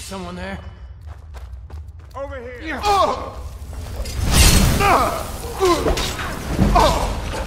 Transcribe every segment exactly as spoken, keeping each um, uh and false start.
Someone there? Over here! Oh! Oh!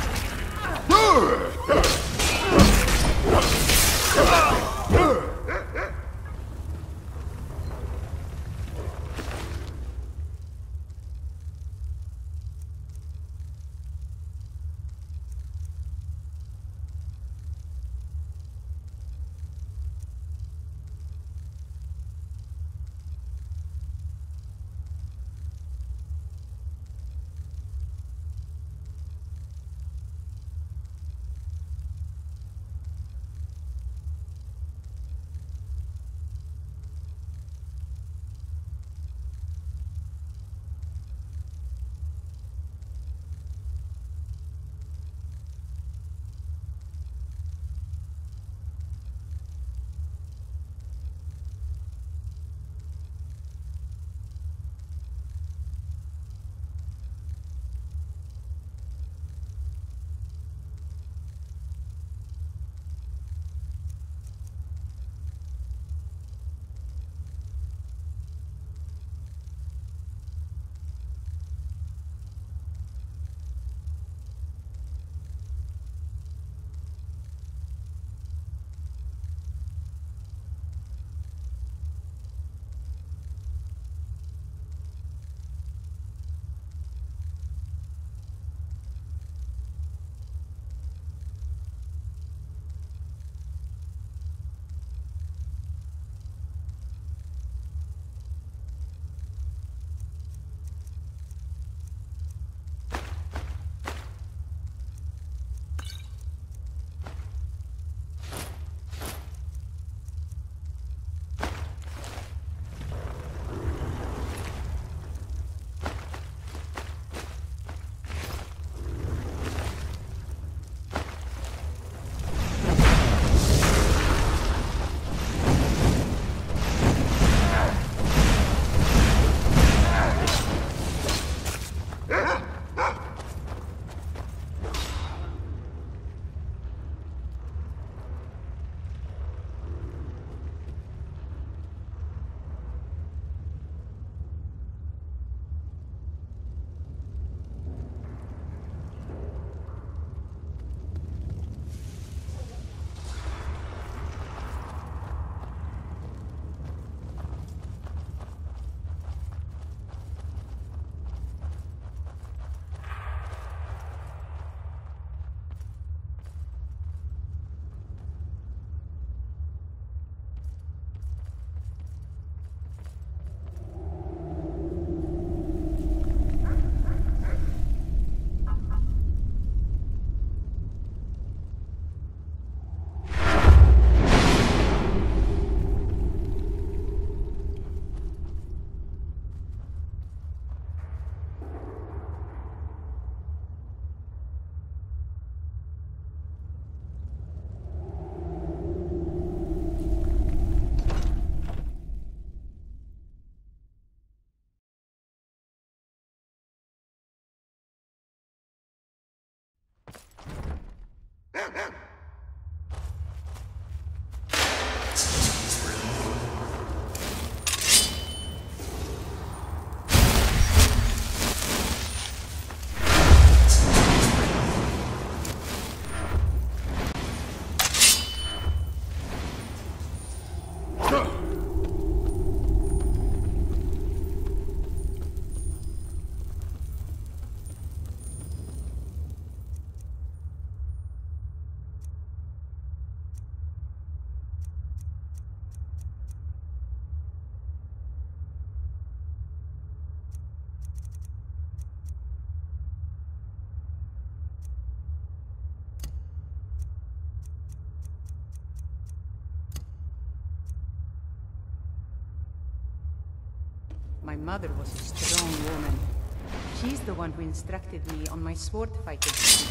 My mother was a strong woman. She's the one who instructed me on my sword fighting.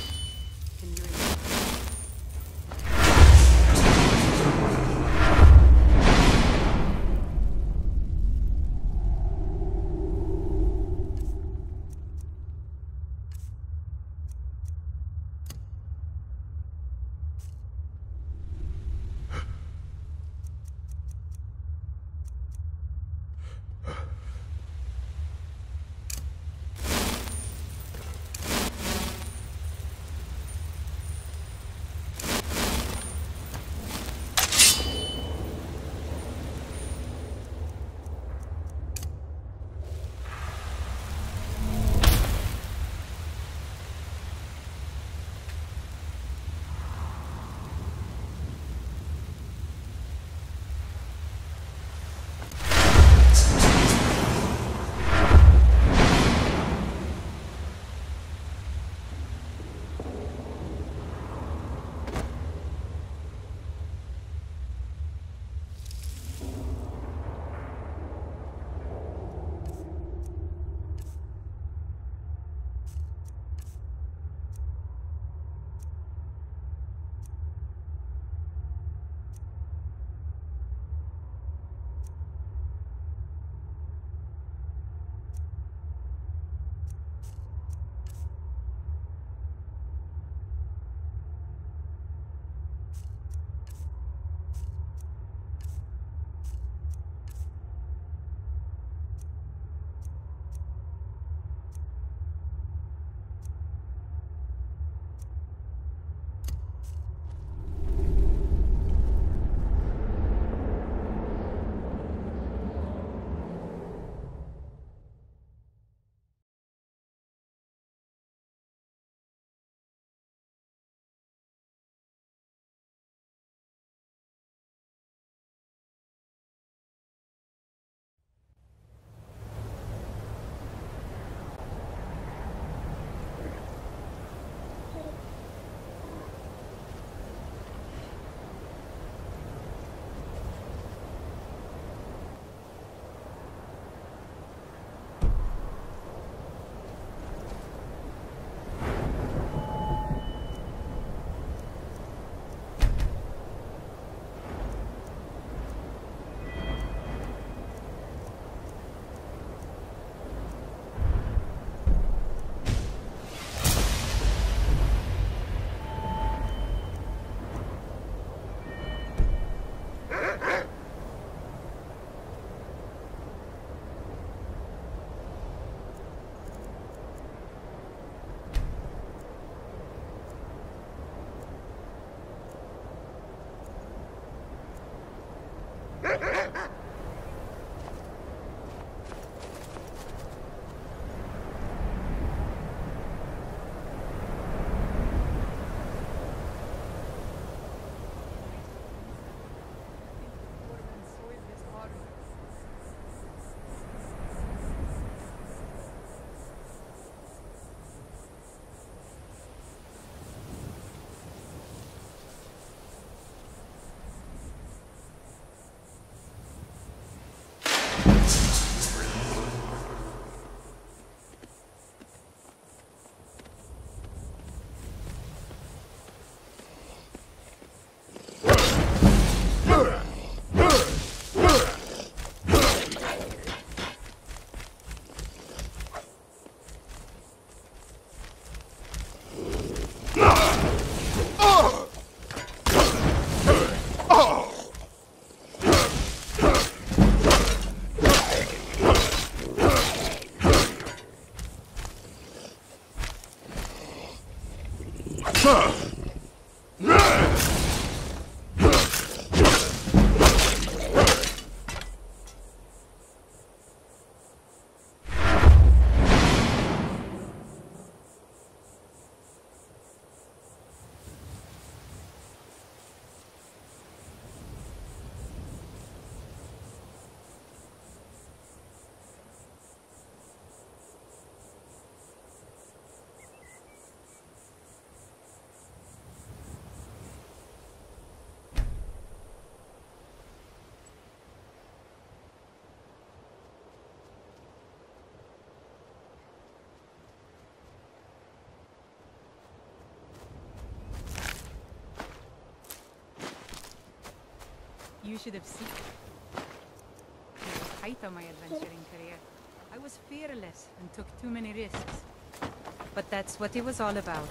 Can you remember? You should have seen the height of my adventuring career. I was fearless and took too many risks. But that's what it was all about.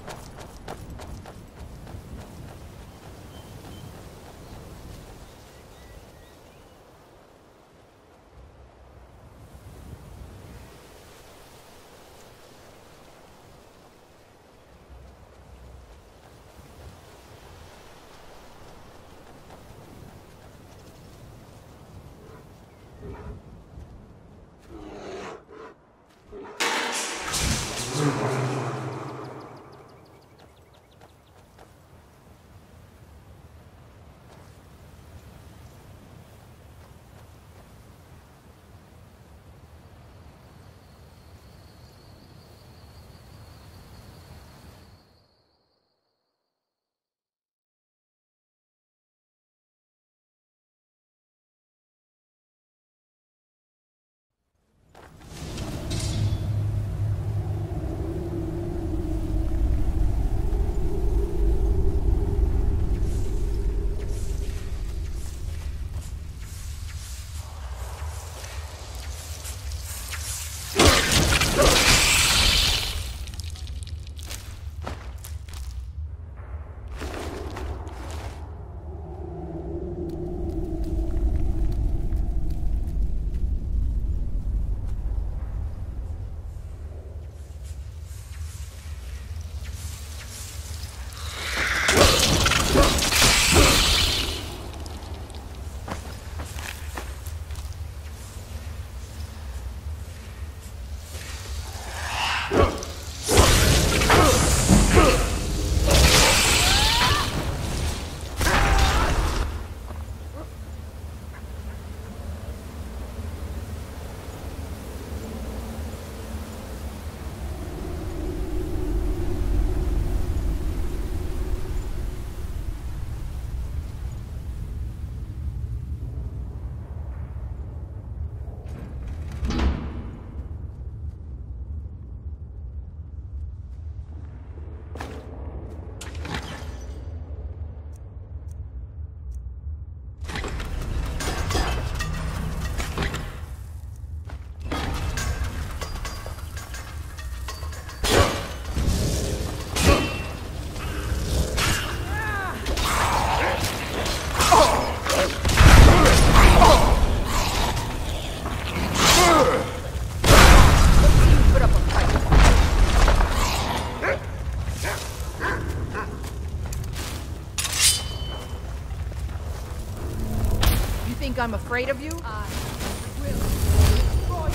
think I'm afraid of you? I will destroy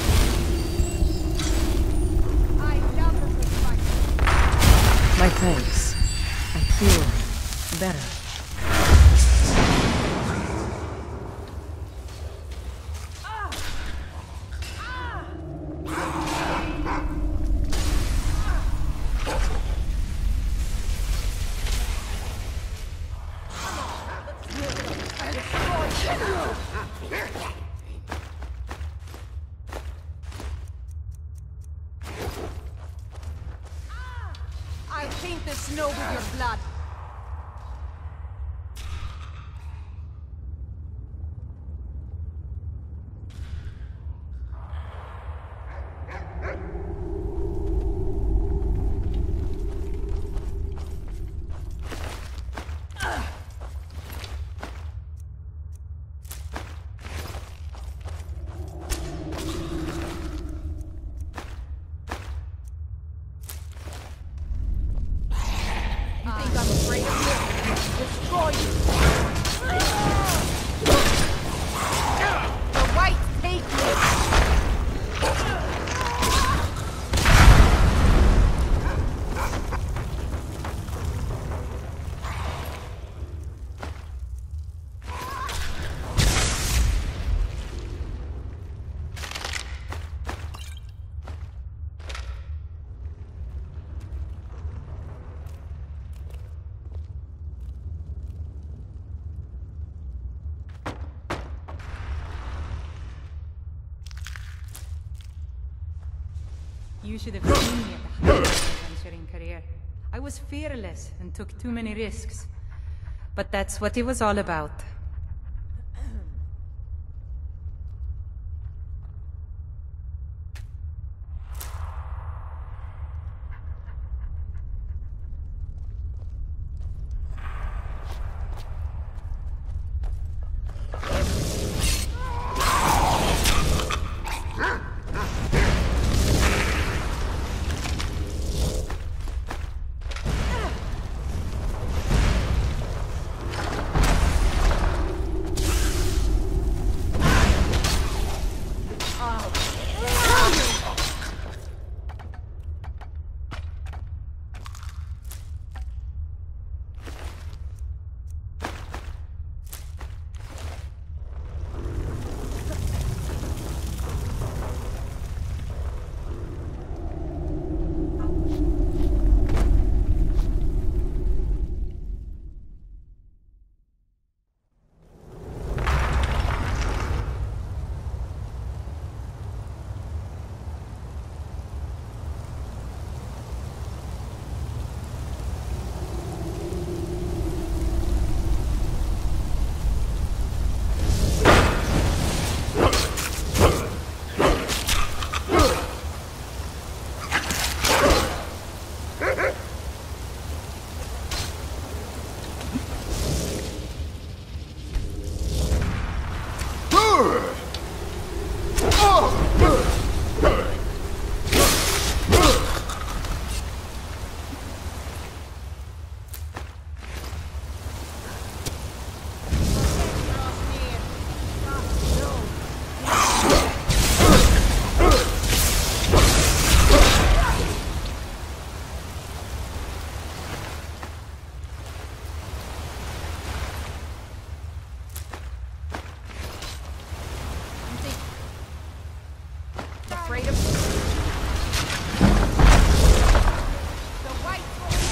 you. I love a good fight. My thanks. I feel better. I'll paint the snow with your blood. You should have seen me at the height of my adventuring career. I was fearless and took too many risks. But that's what it was all about. Afraid of the white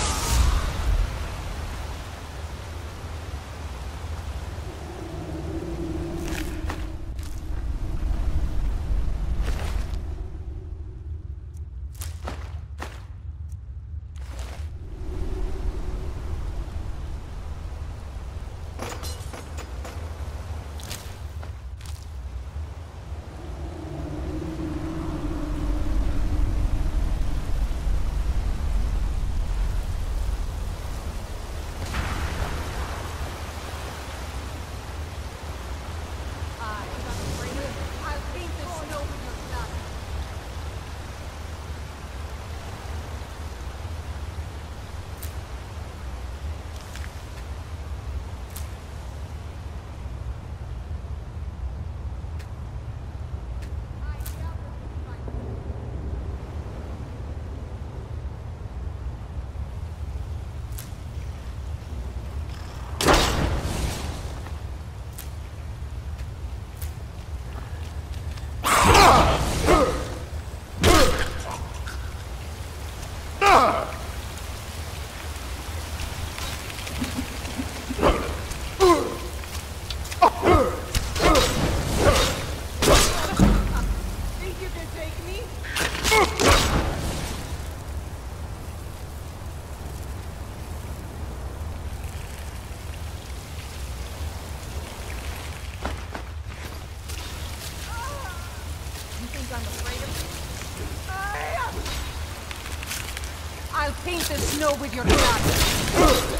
I'll paint the snow with your blood.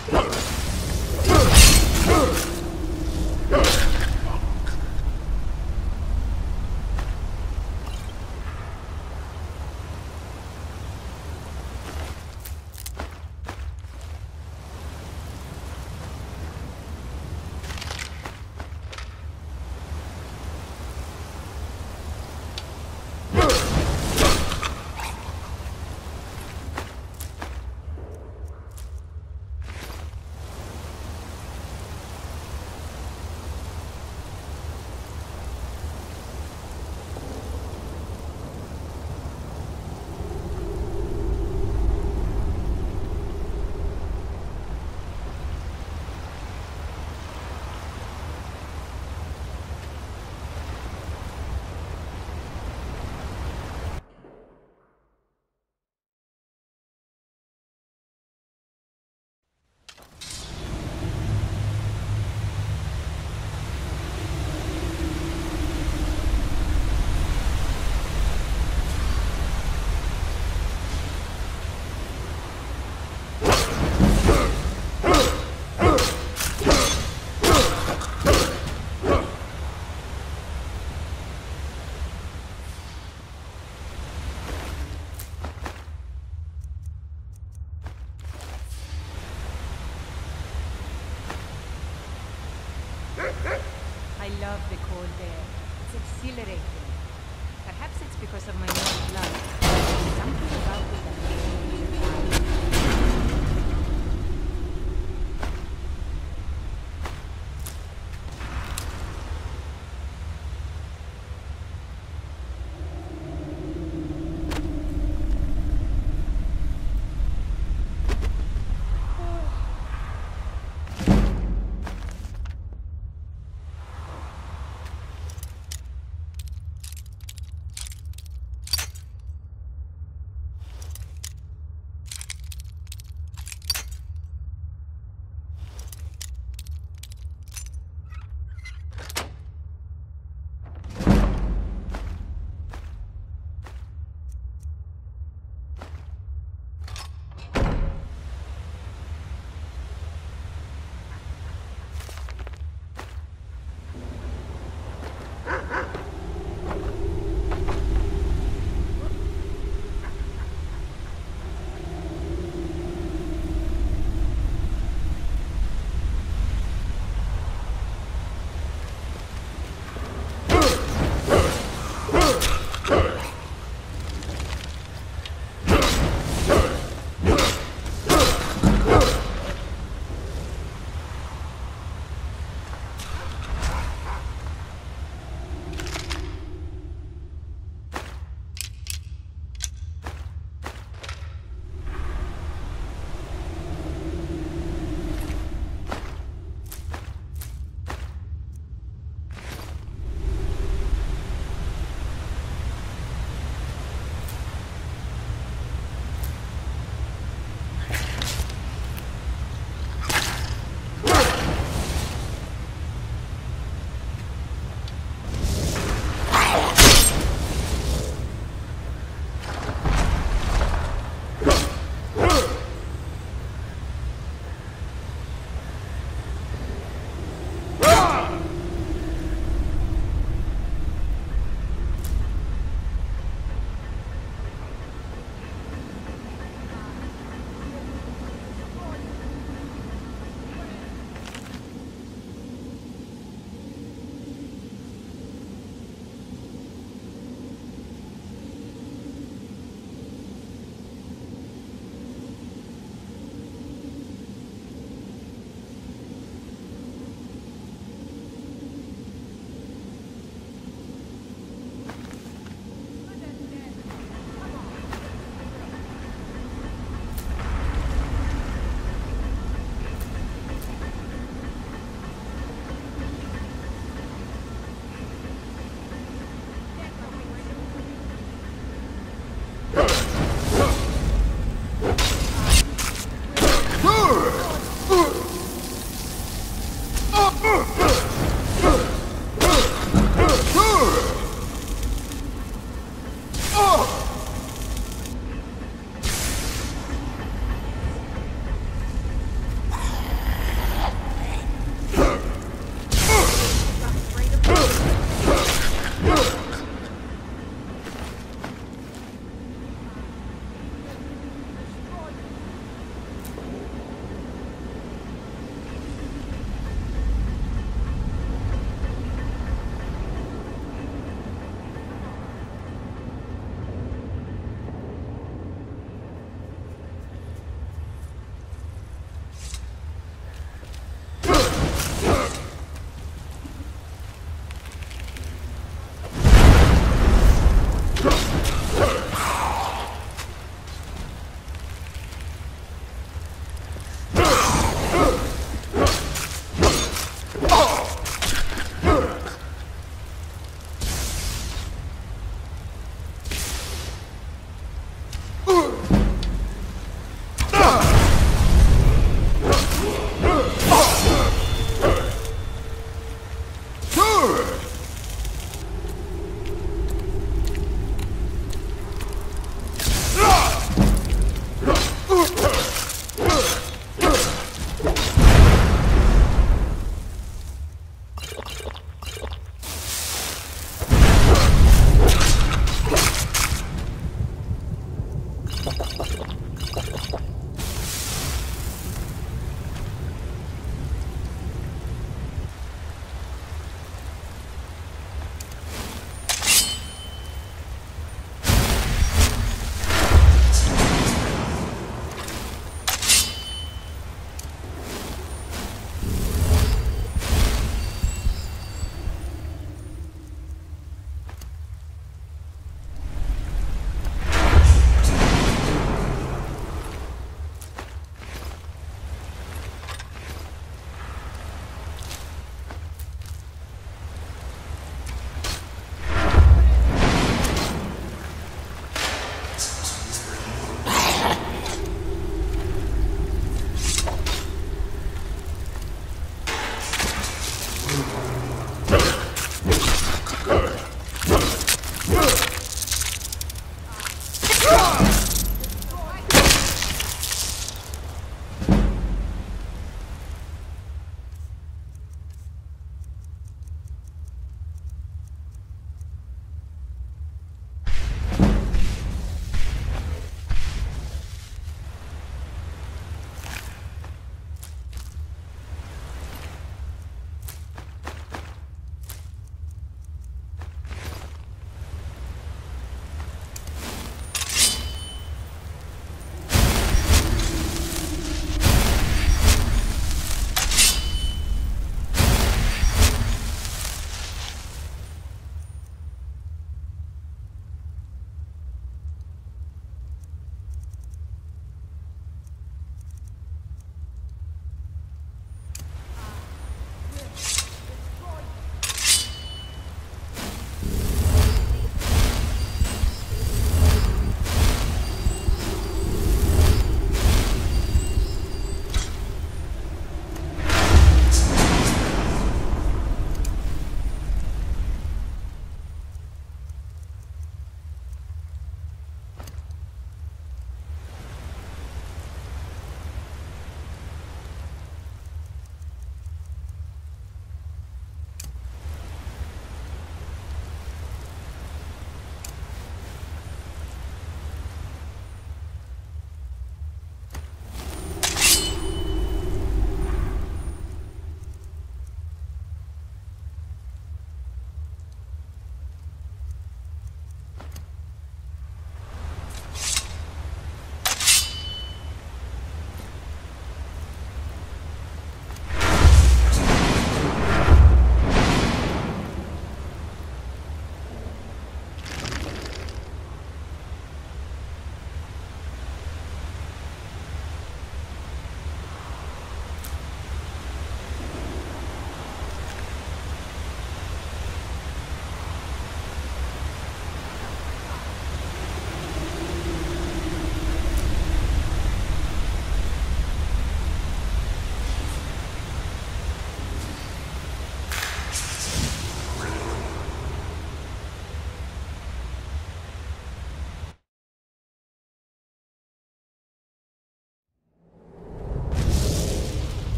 I love the cold air. It's exhilarating. Perhaps it's because of my warm blood. There's something about it that makes me feel alive.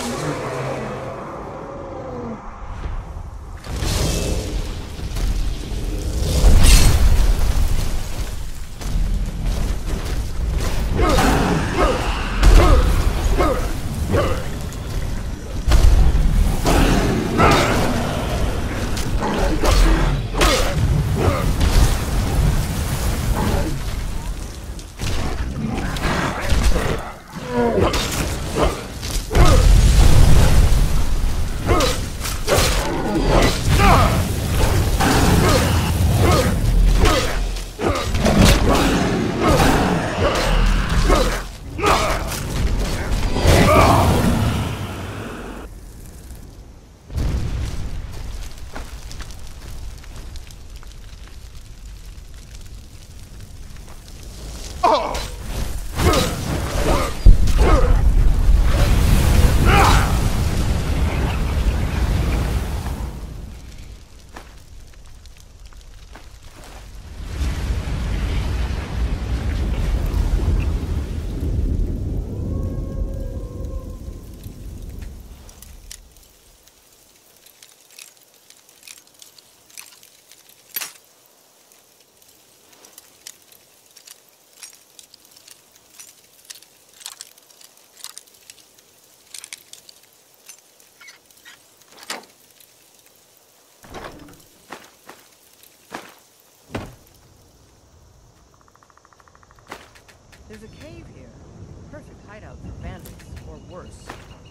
There's a cave here. Perfect hideout for bandits, or worse.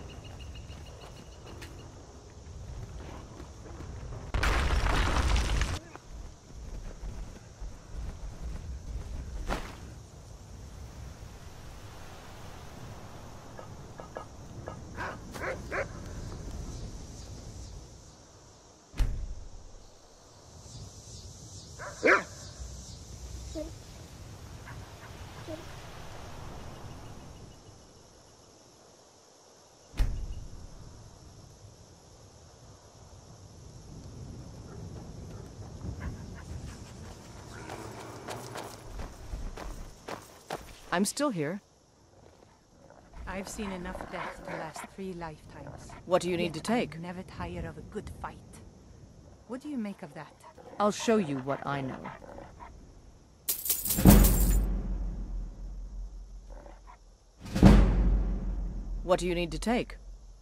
I'm still here. I've seen enough death to last three lifetimes. What do you need Yet to take? I'm never tired of a good fight. What do you make of that? I'll show you what I know. What do you need to take?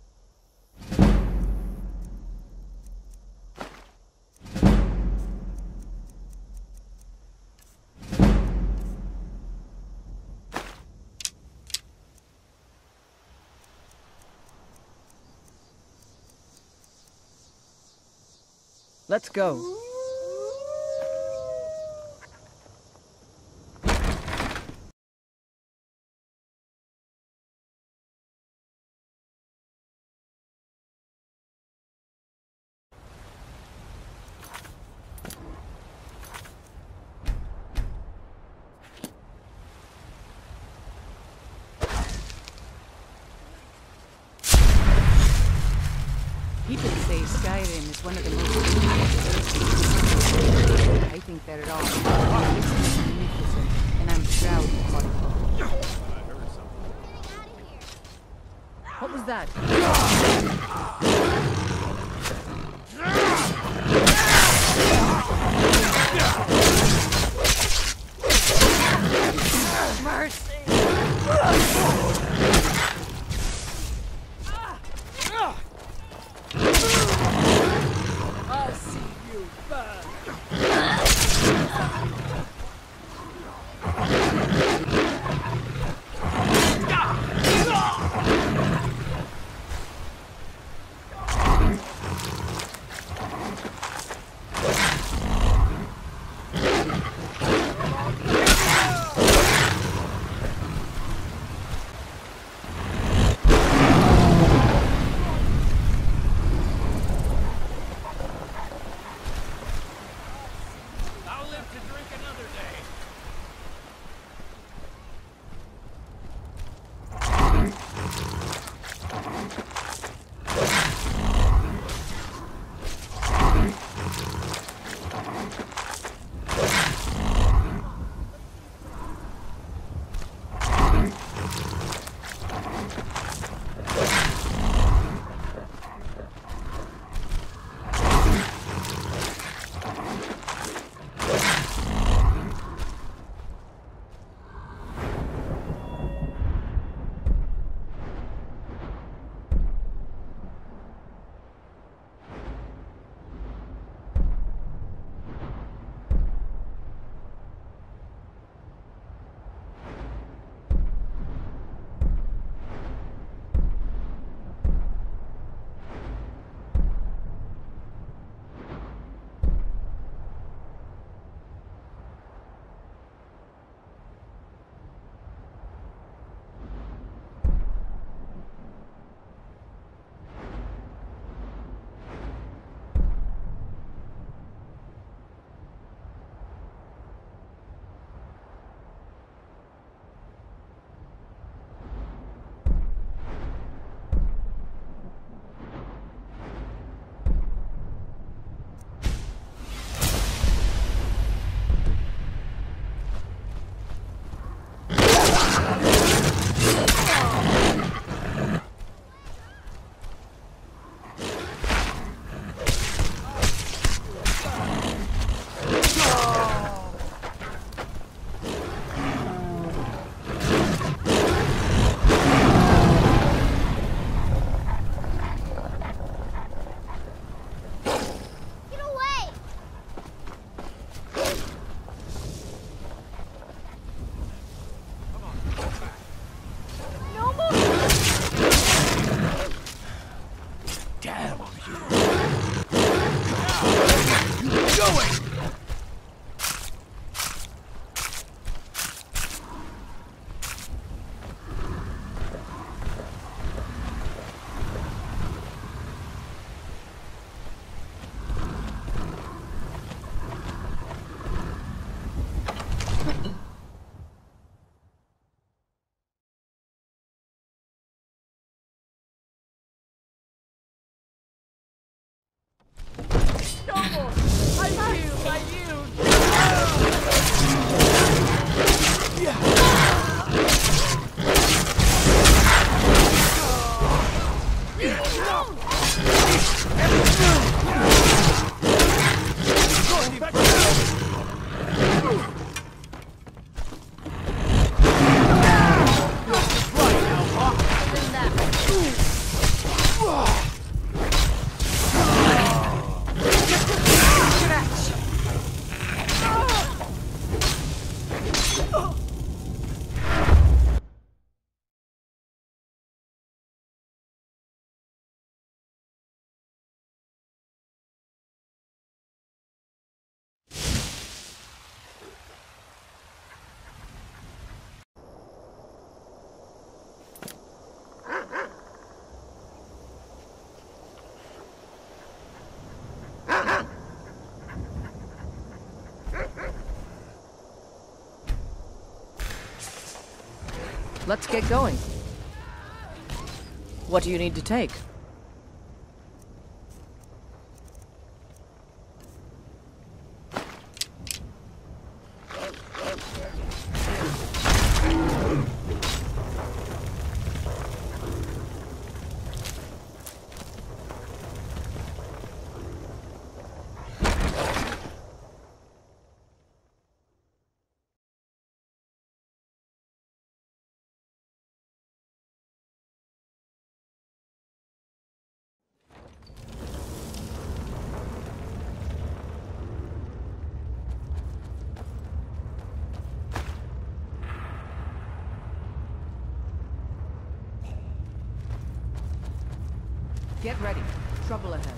Let's go. People say Skyrim is one of the most dangerous places. I think they're wrong. It's magnificent, and I'm proud of it. What was that? I'll see you burn. I yield, I yield. Let's get going. What do you need to take? Get ready. Trouble ahead.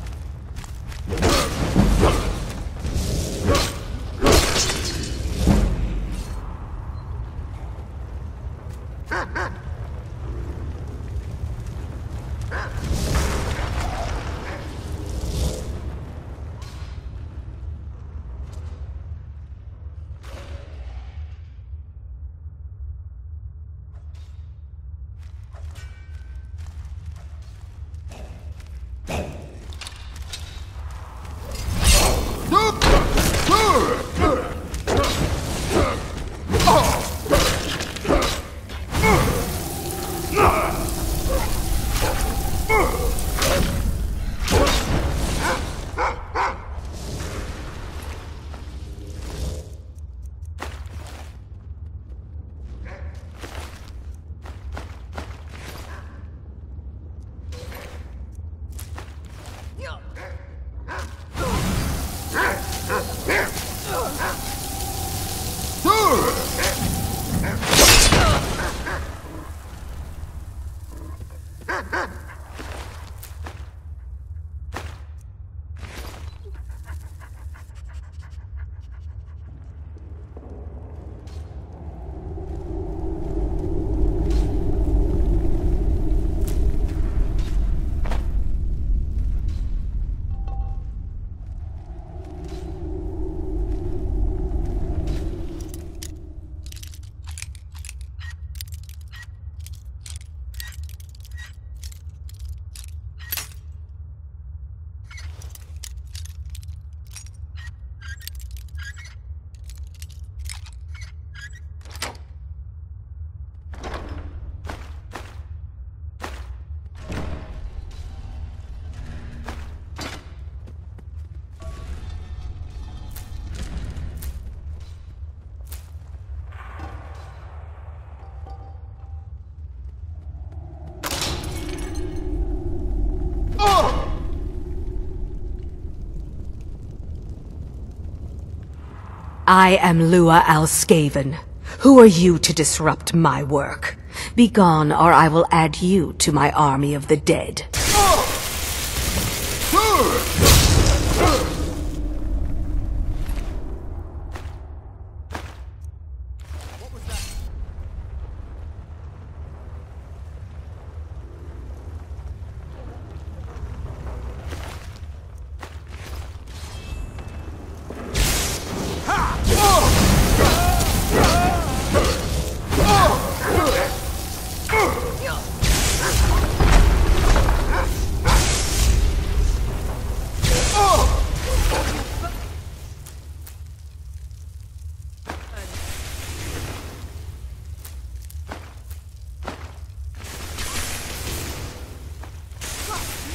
I am Lua Alskaven. Who are you to disrupt my work? Begone, or I will add you to my army of the dead.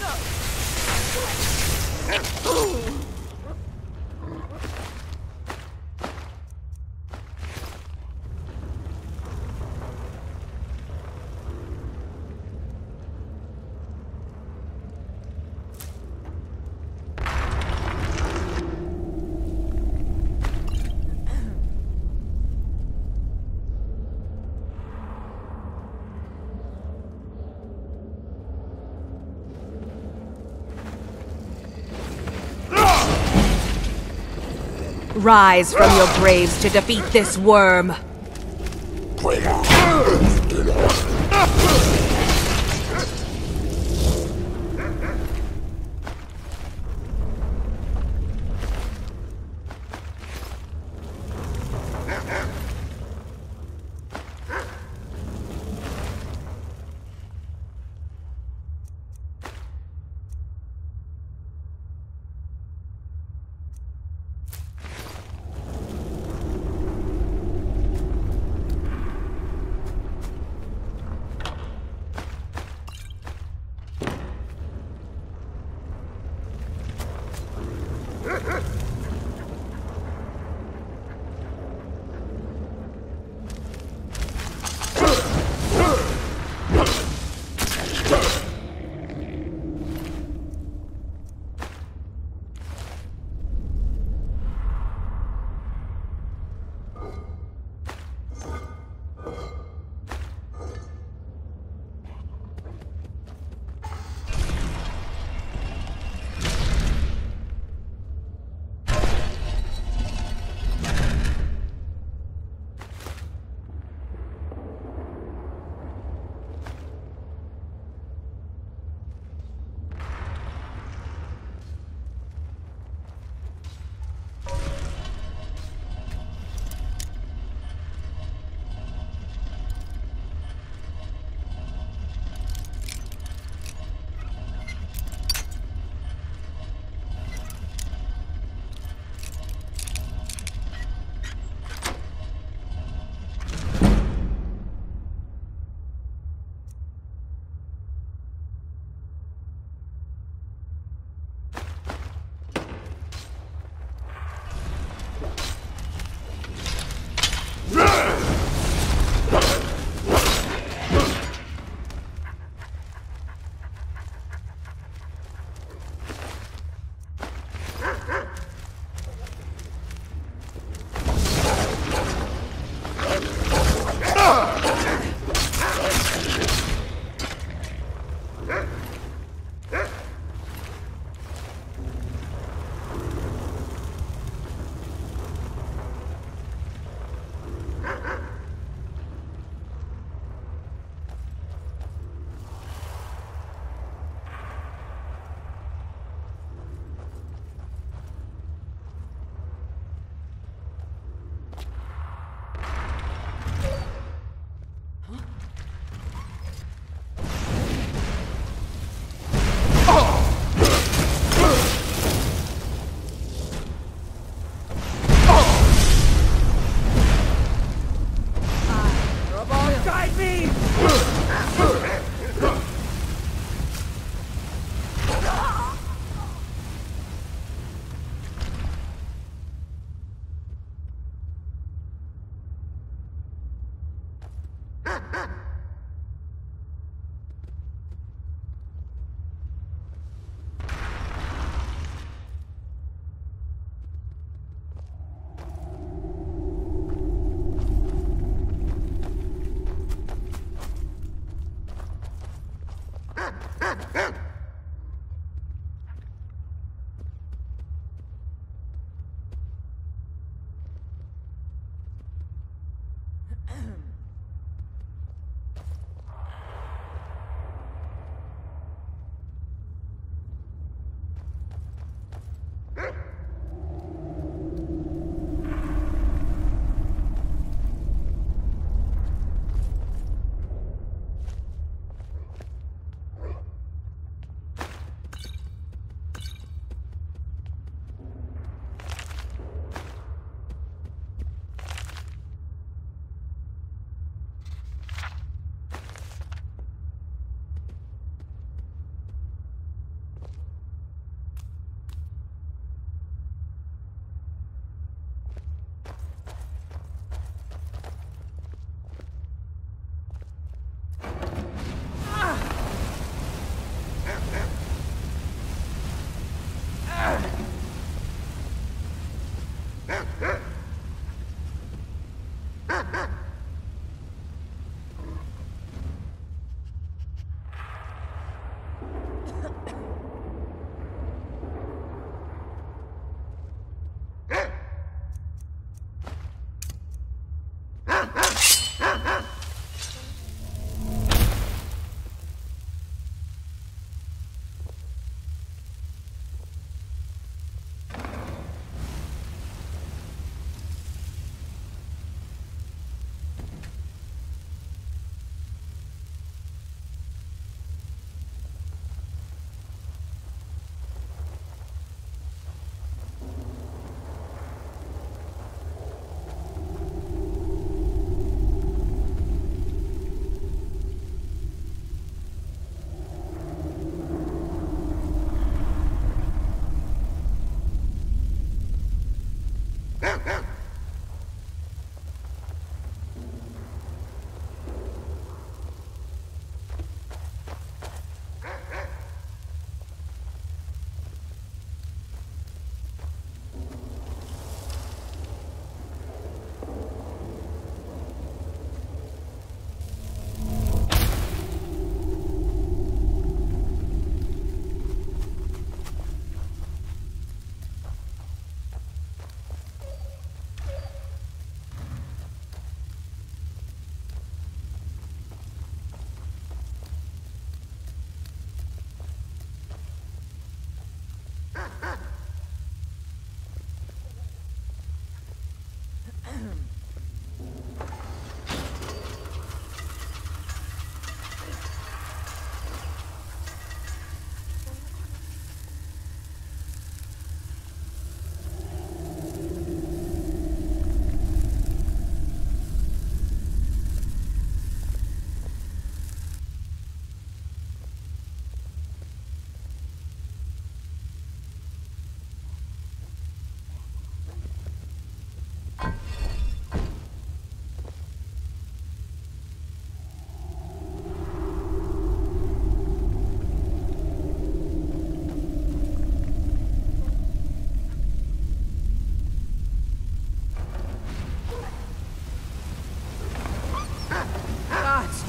Rise from your graves to defeat this worm.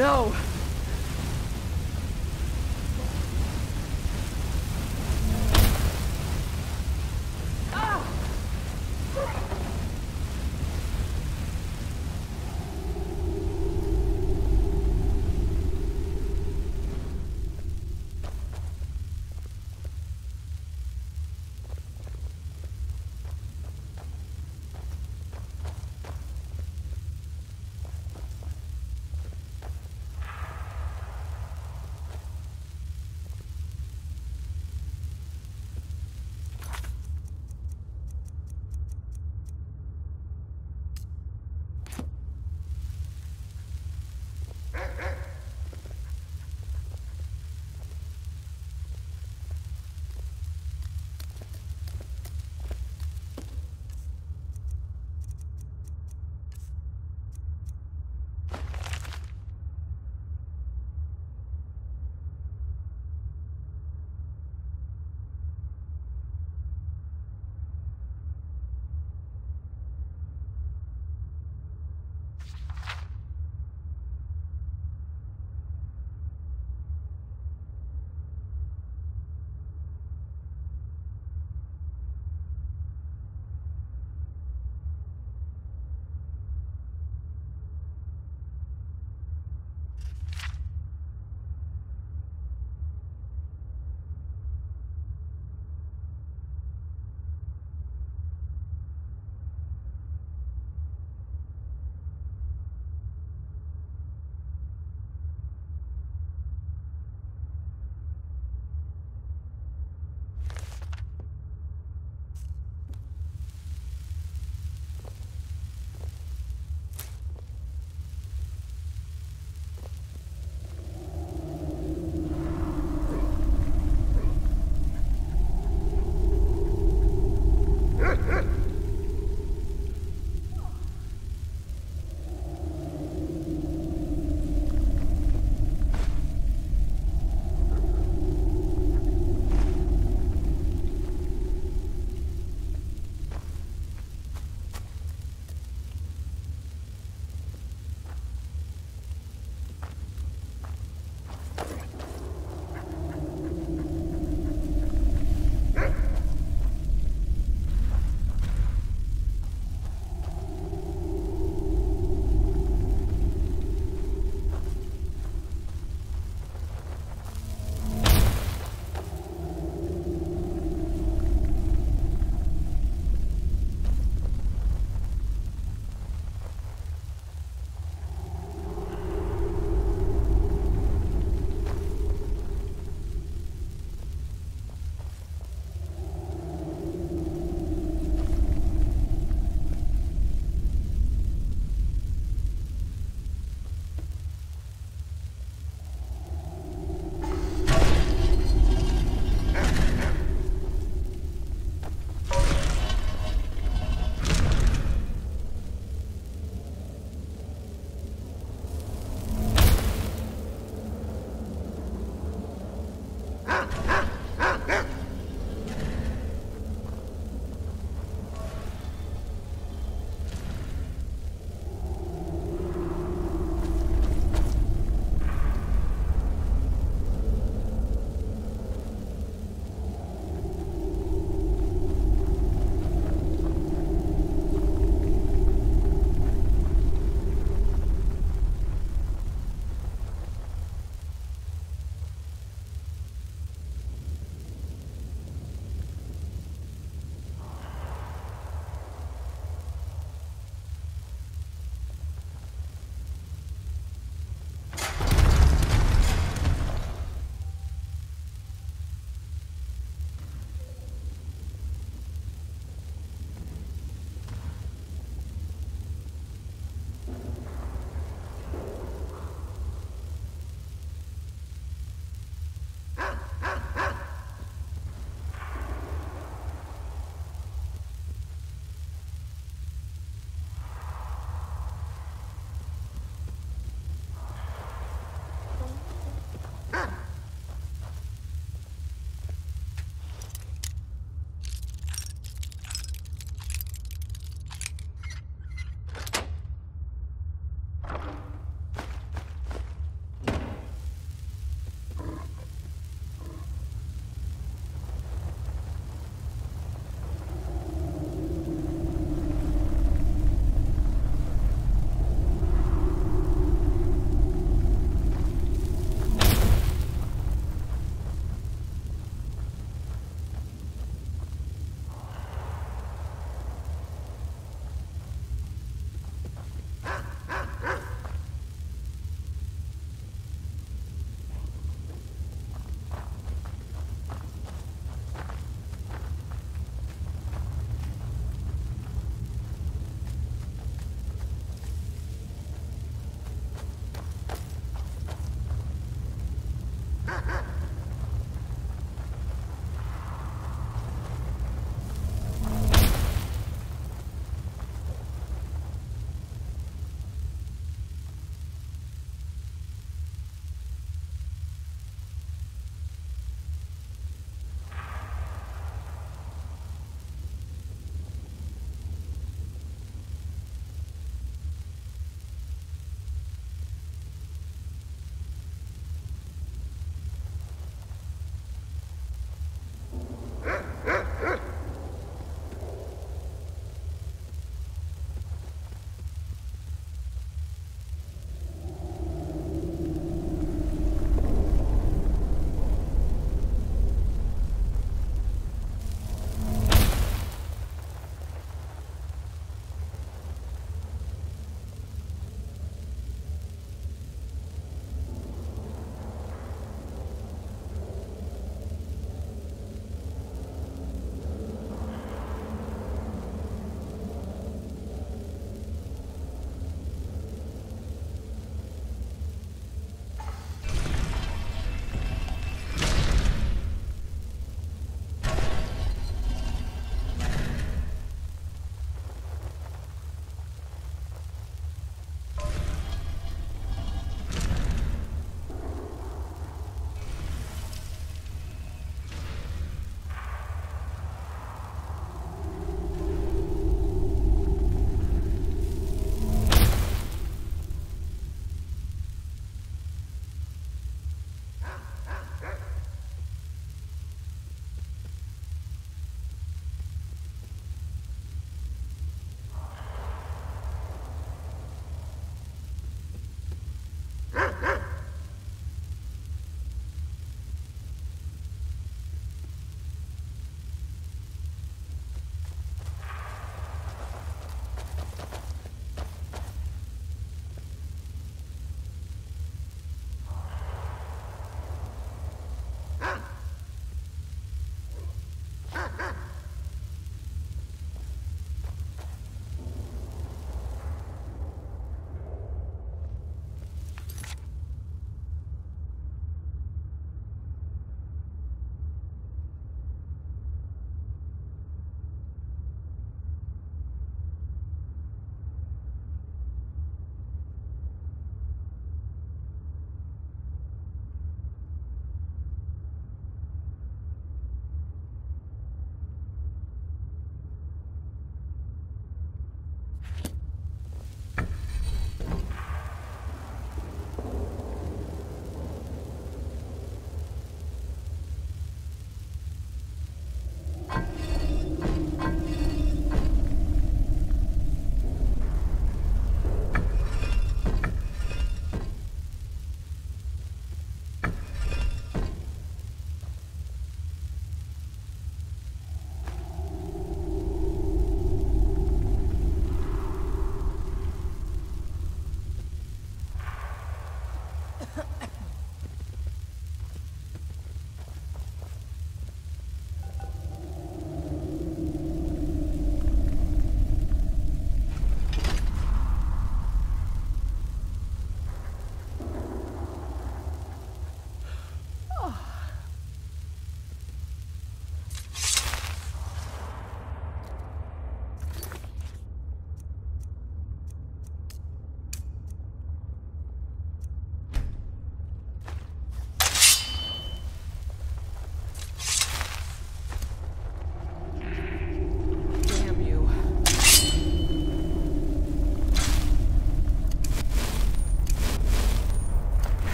no!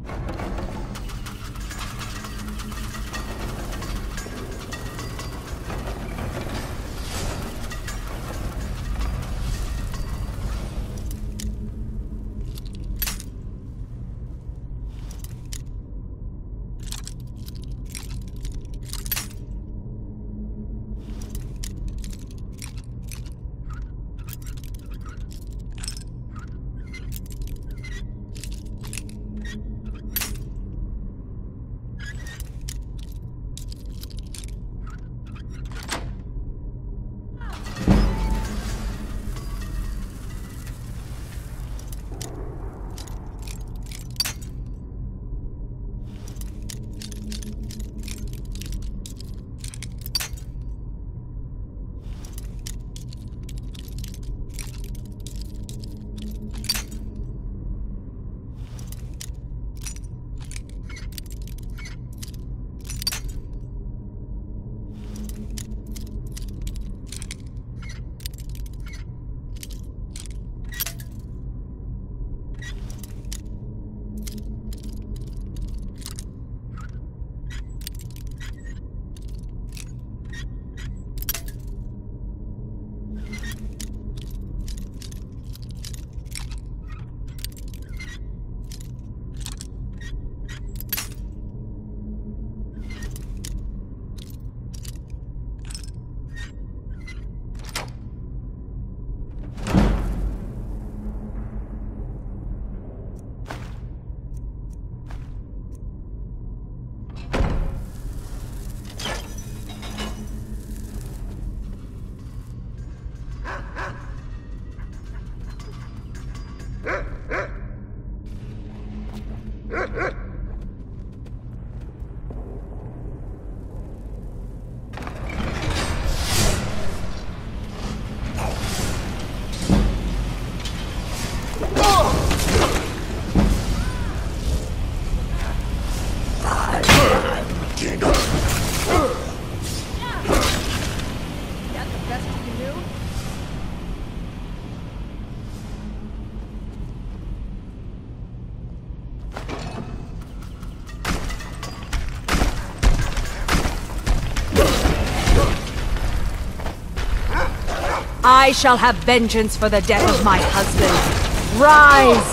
I shall have vengeance for the death of my husband. Rise!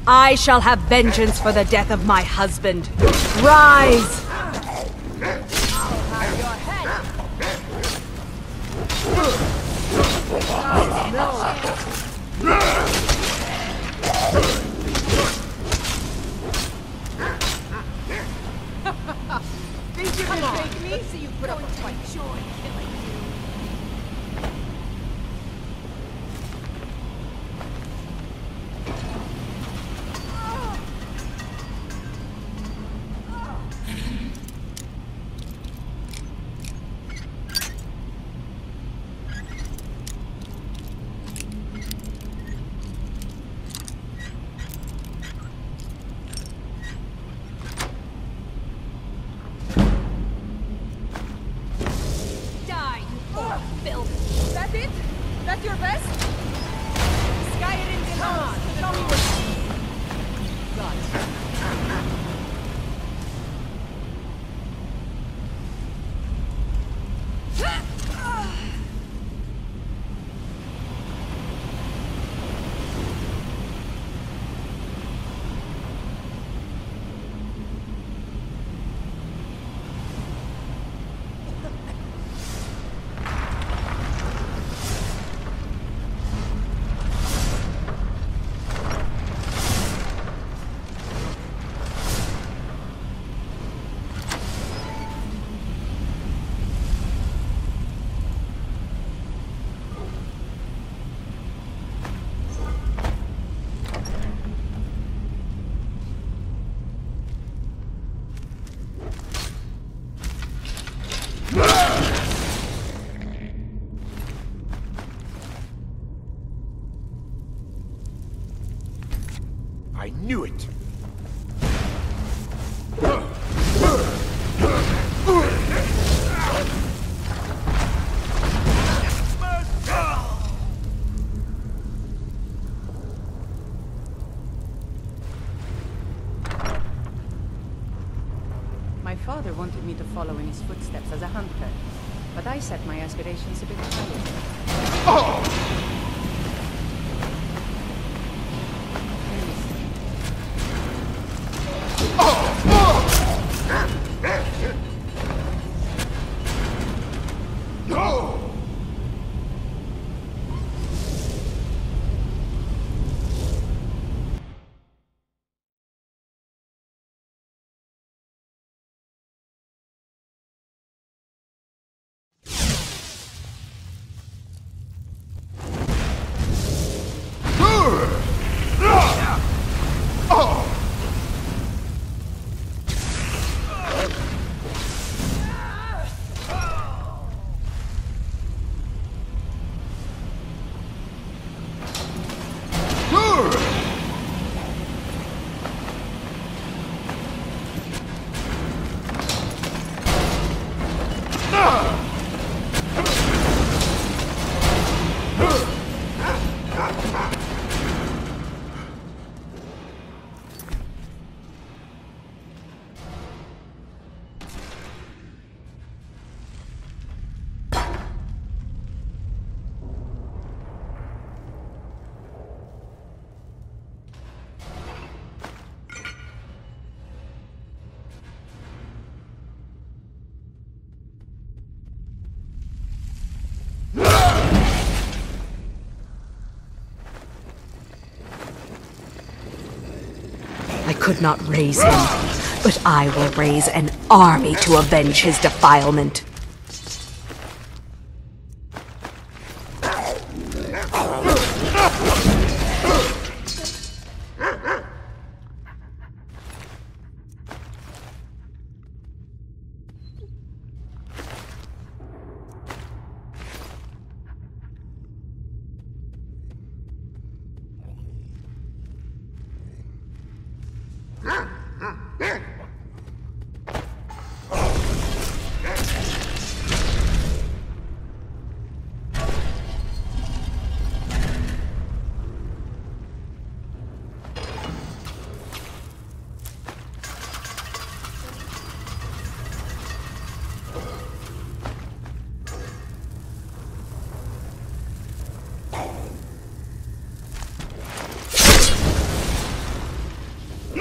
I shall have vengeance for the death of my husband. Rise! Think you can take me, so you put up a fight. Joy killing you. That's it? That's your best? Sky it in. Come on, show me what. Got it. I knew it! My father wanted me to follow in his footsteps as a hunter, but I set my aspirations a bit higher. I could not raise him, but I will raise an army to avenge his defilement.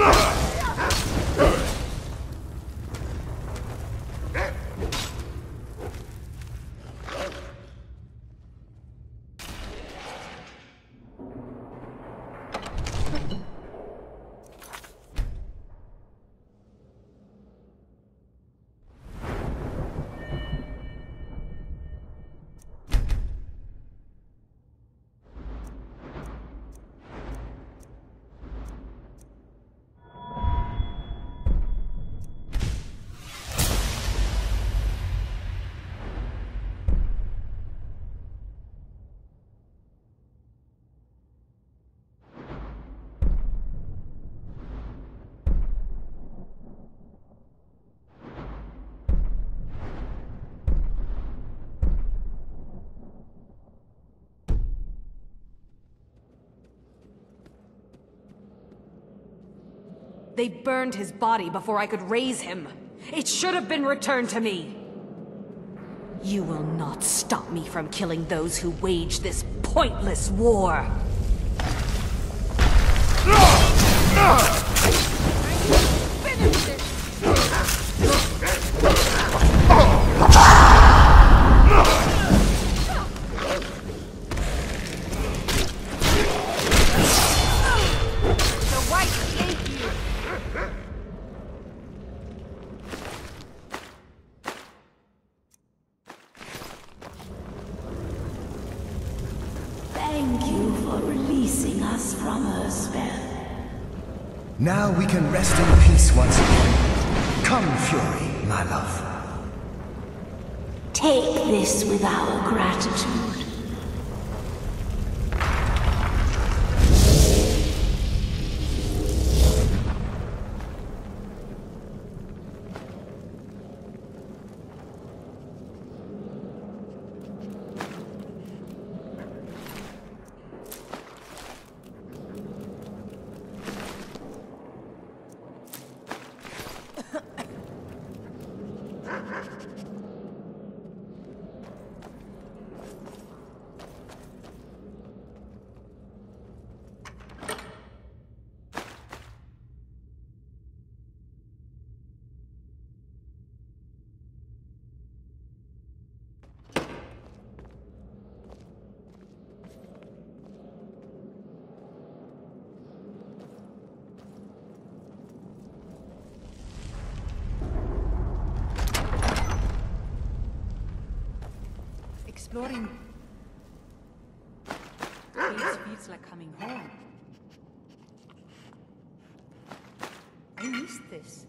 They burned his body before I could raise him. It should have been returned to me. You will not stop me from killing those who wage this pointless war. Finish this! Thank you for releasing us from her spell. Now we can rest in peace once again. Come, Fury, my love. Take this with our gratitude. Exploring. This feels like coming home. I missed this.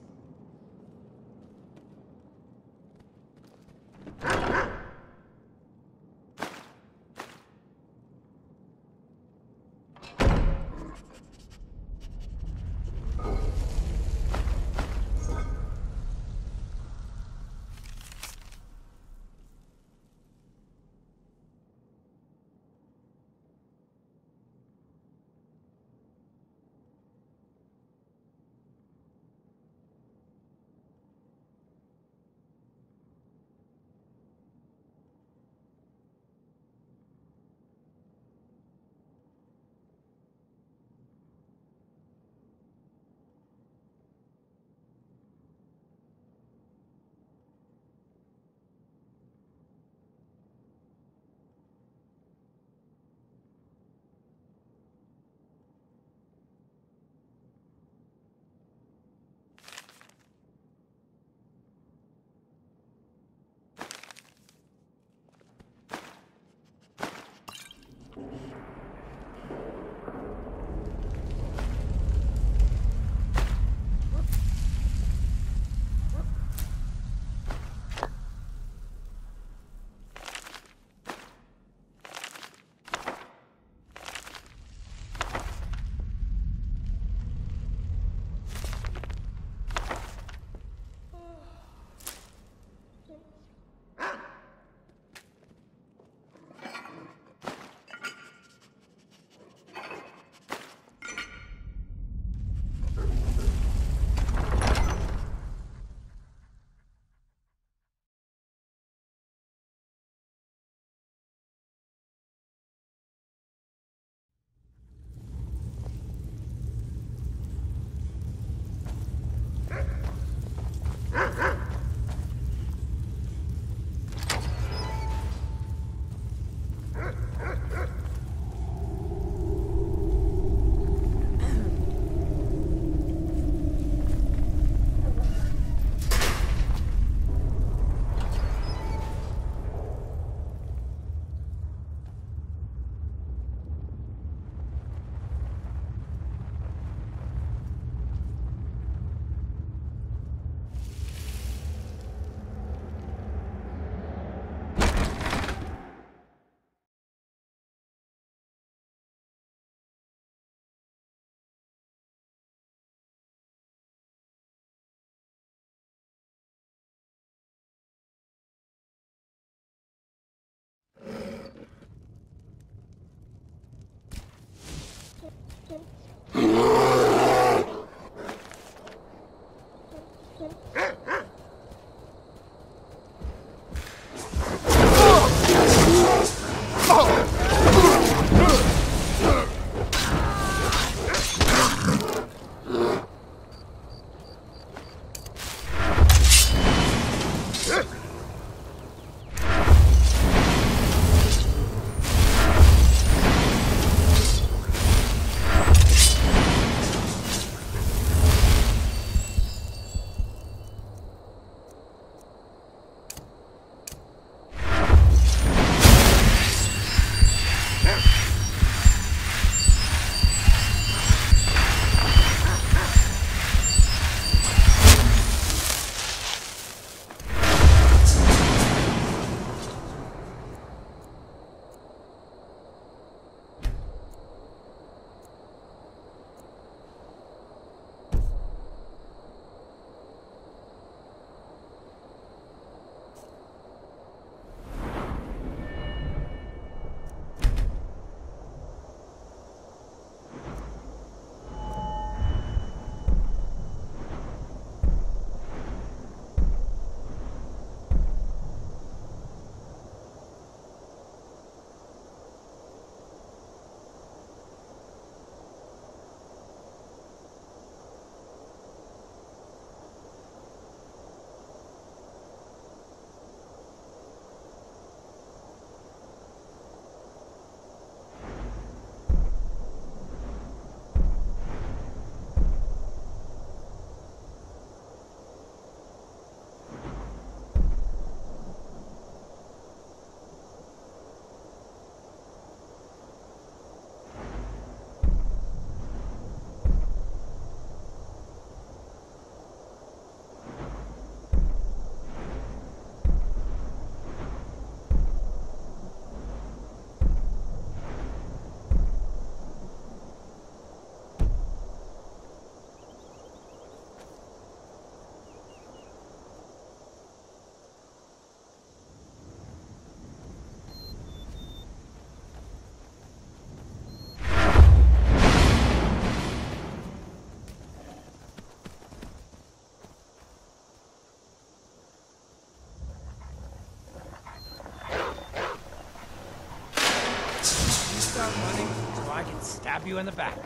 running so I can stab you in the back.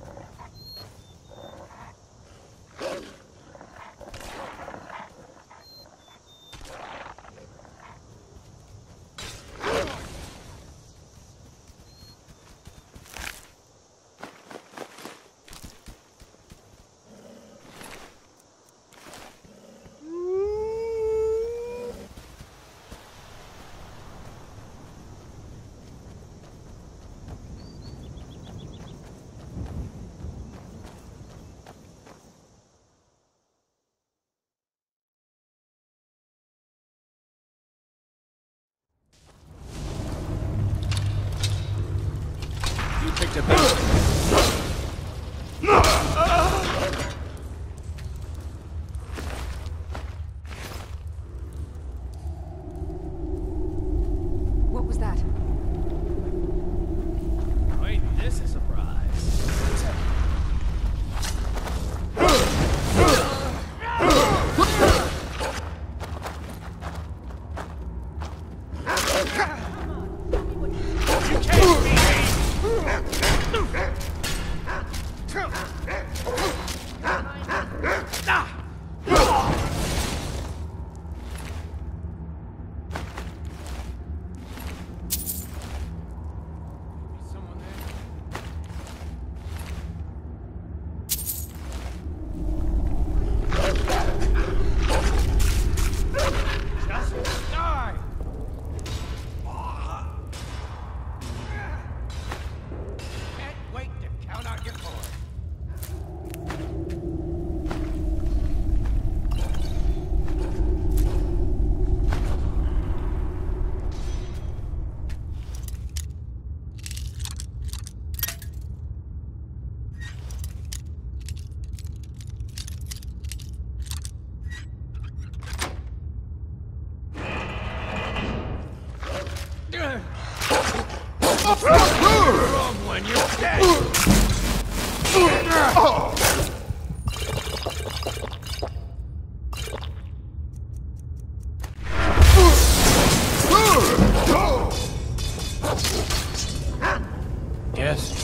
Picked a big... What was that? Wait, this is a surprise. Wrong one, you're dead! Yes.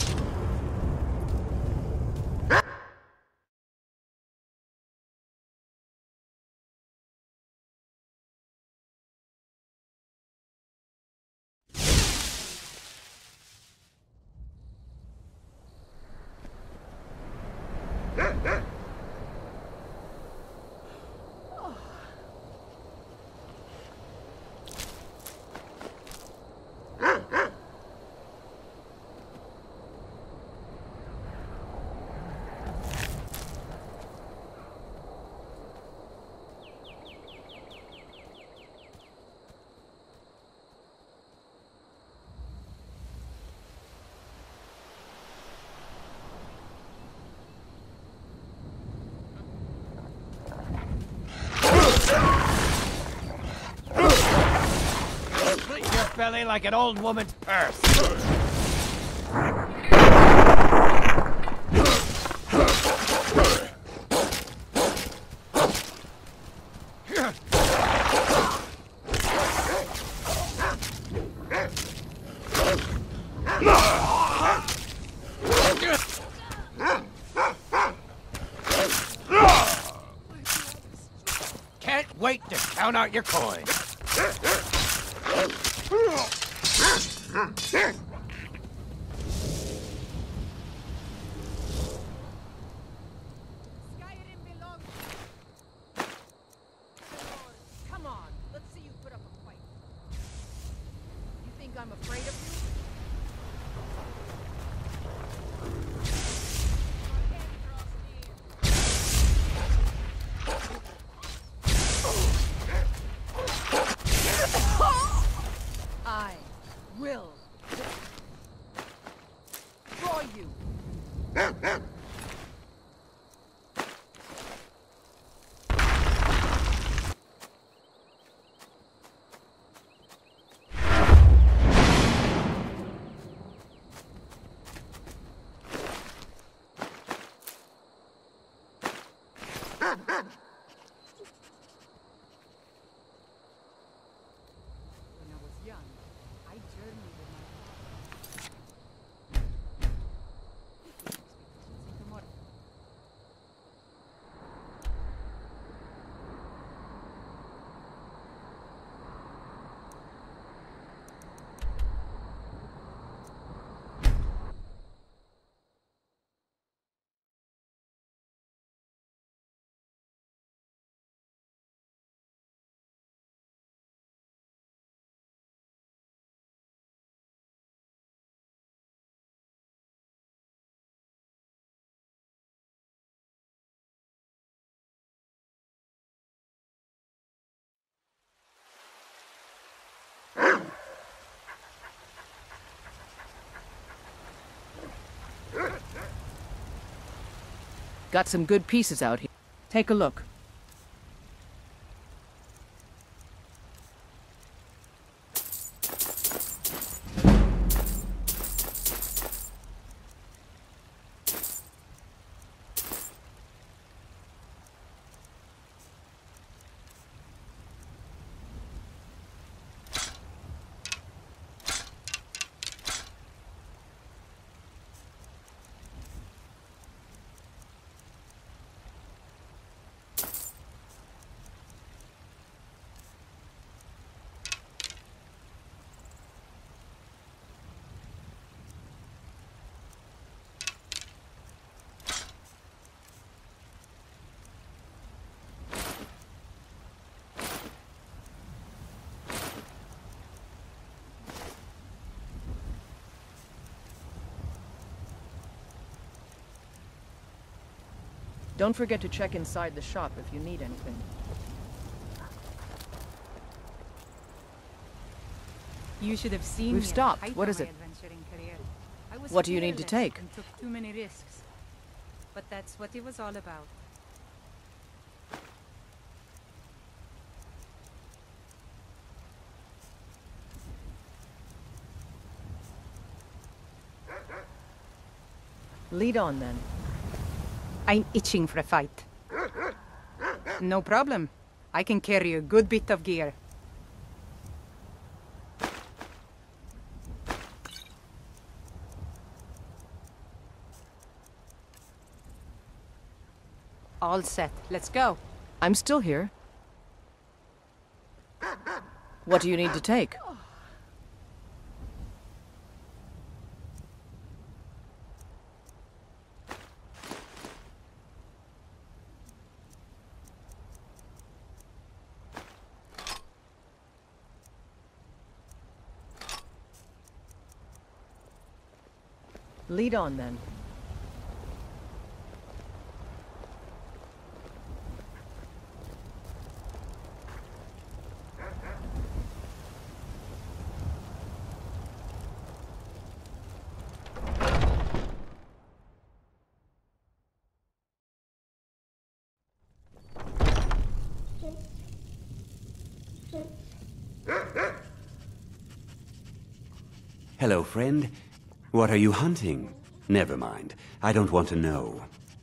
Belly like an old woman's purse. Can't wait to count out your coin. Come on, let's see you put up a fight. You think I'm afraid of you? I will Got some good pieces out here. Take a look. Don't forget to check inside the shop if you need anything. You should have seen We've me at the stopped. height What of is my it? adventuring career. I was What do you need to careless take? and took too many risks. But that's what it was all about. Lead on, then. I'm itching for a fight. No problem. I can carry a good bit of gear. All set. Let's go. I'm still here. What do you need to take? Lead on, then. Hello, friend. What are you hunting? Never mind. I don't want to know.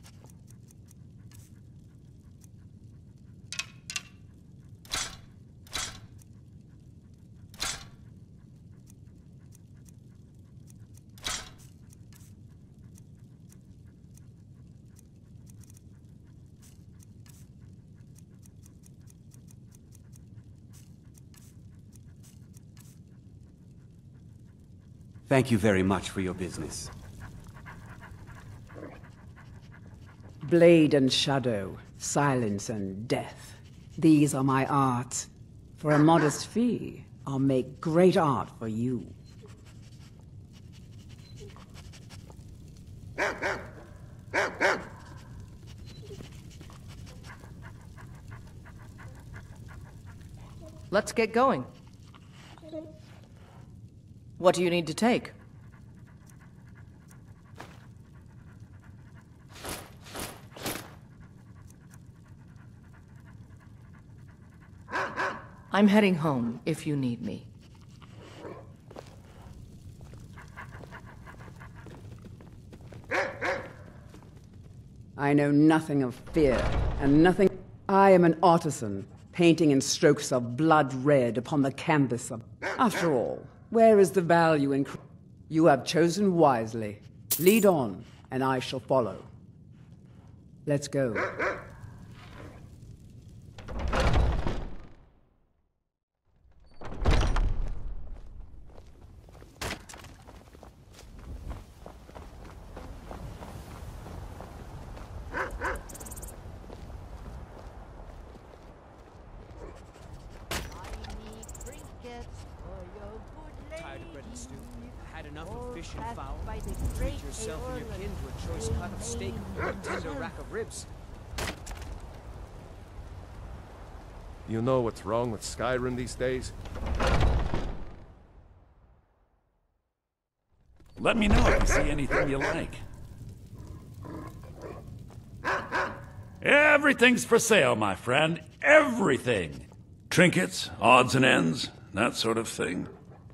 Thank you very much for your business. Blade and shadow, silence and death. These are my arts. For a modest fee, I'll make great art for you. Let's get going. What do you need to take? I'm heading home if you need me. I know nothing of fear, and nothing... I am an artisan, painting in strokes of blood red upon the canvas of... After all, where is the value in... You have chosen wisely. Lead on, and I shall follow. Let's go. Treat yourself and your kin to a choice cut of steak or a tender rack of ribs. You know what's wrong with Skyrim these days? Let me know if you see anything you like. Everything's for sale, my friend. Everything. Trinkets, odds and ends, that sort of thing.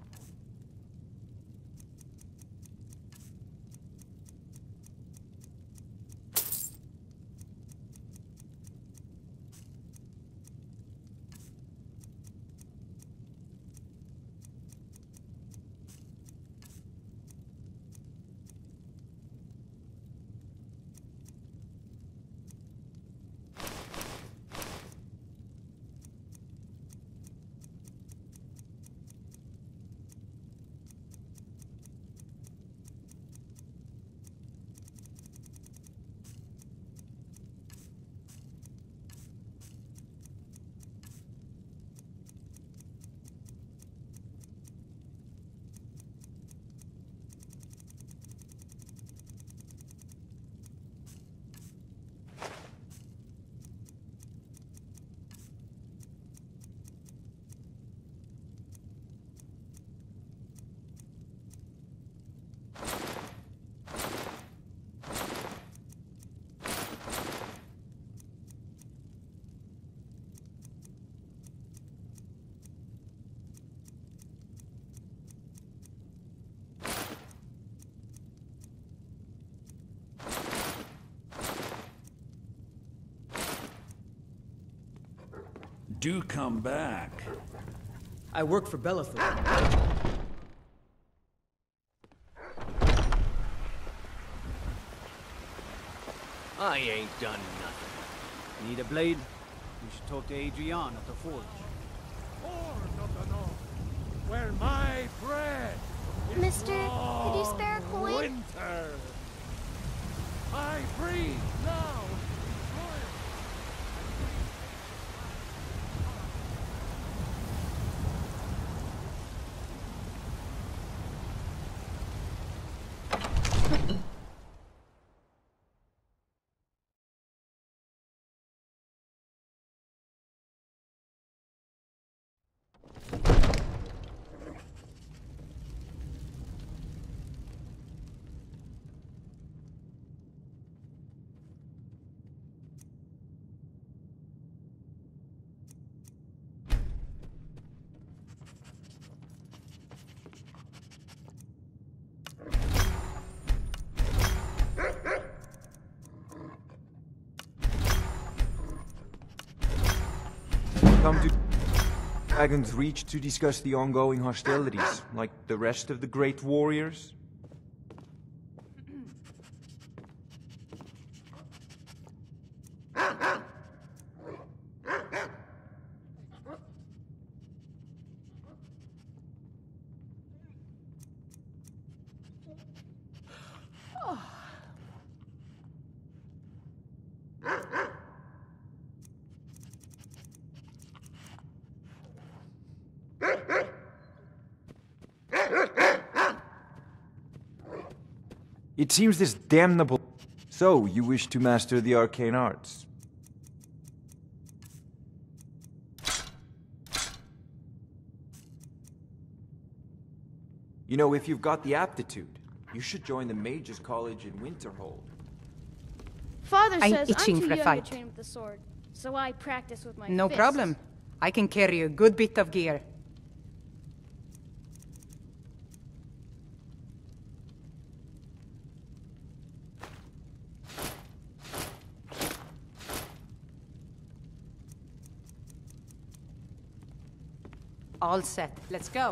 Do come back. I work for Belethor. I ain't done nothing. Need a blade? You should talk to Adrian at the forge. Oh, no, no, no. Where my bread is Mister, could you spare a coin? Winter. I breathe now. Come to Dragon's Reach to discuss the ongoing hostilities, like the rest of the great warriors? It seems this damnable... So, you wish to master the arcane arts? You know, if you've got the aptitude, you should join the Mages College in Winterhold. Father I'm says itching I'm too for a young fight. to train with the sword, so I practice with my No fists. problem. I can carry a good bit of gear. All set. Let's go.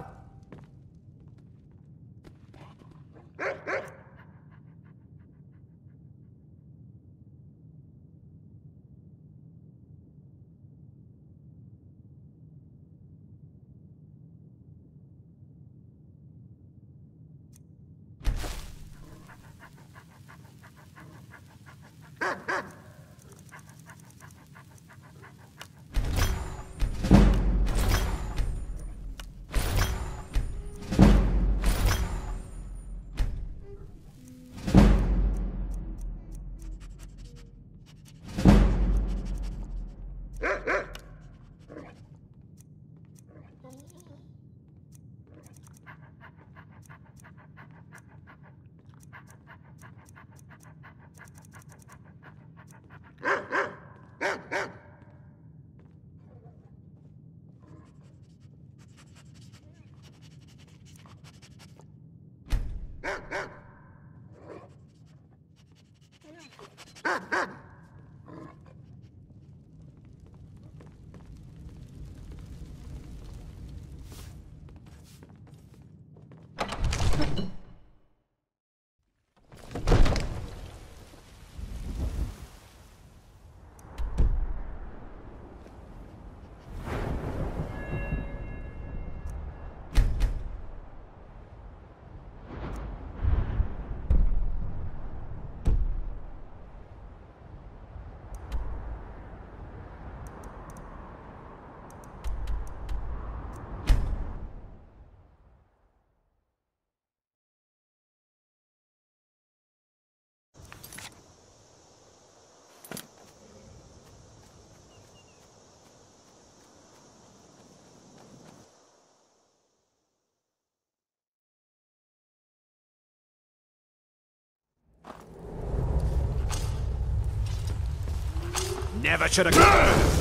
Never should have.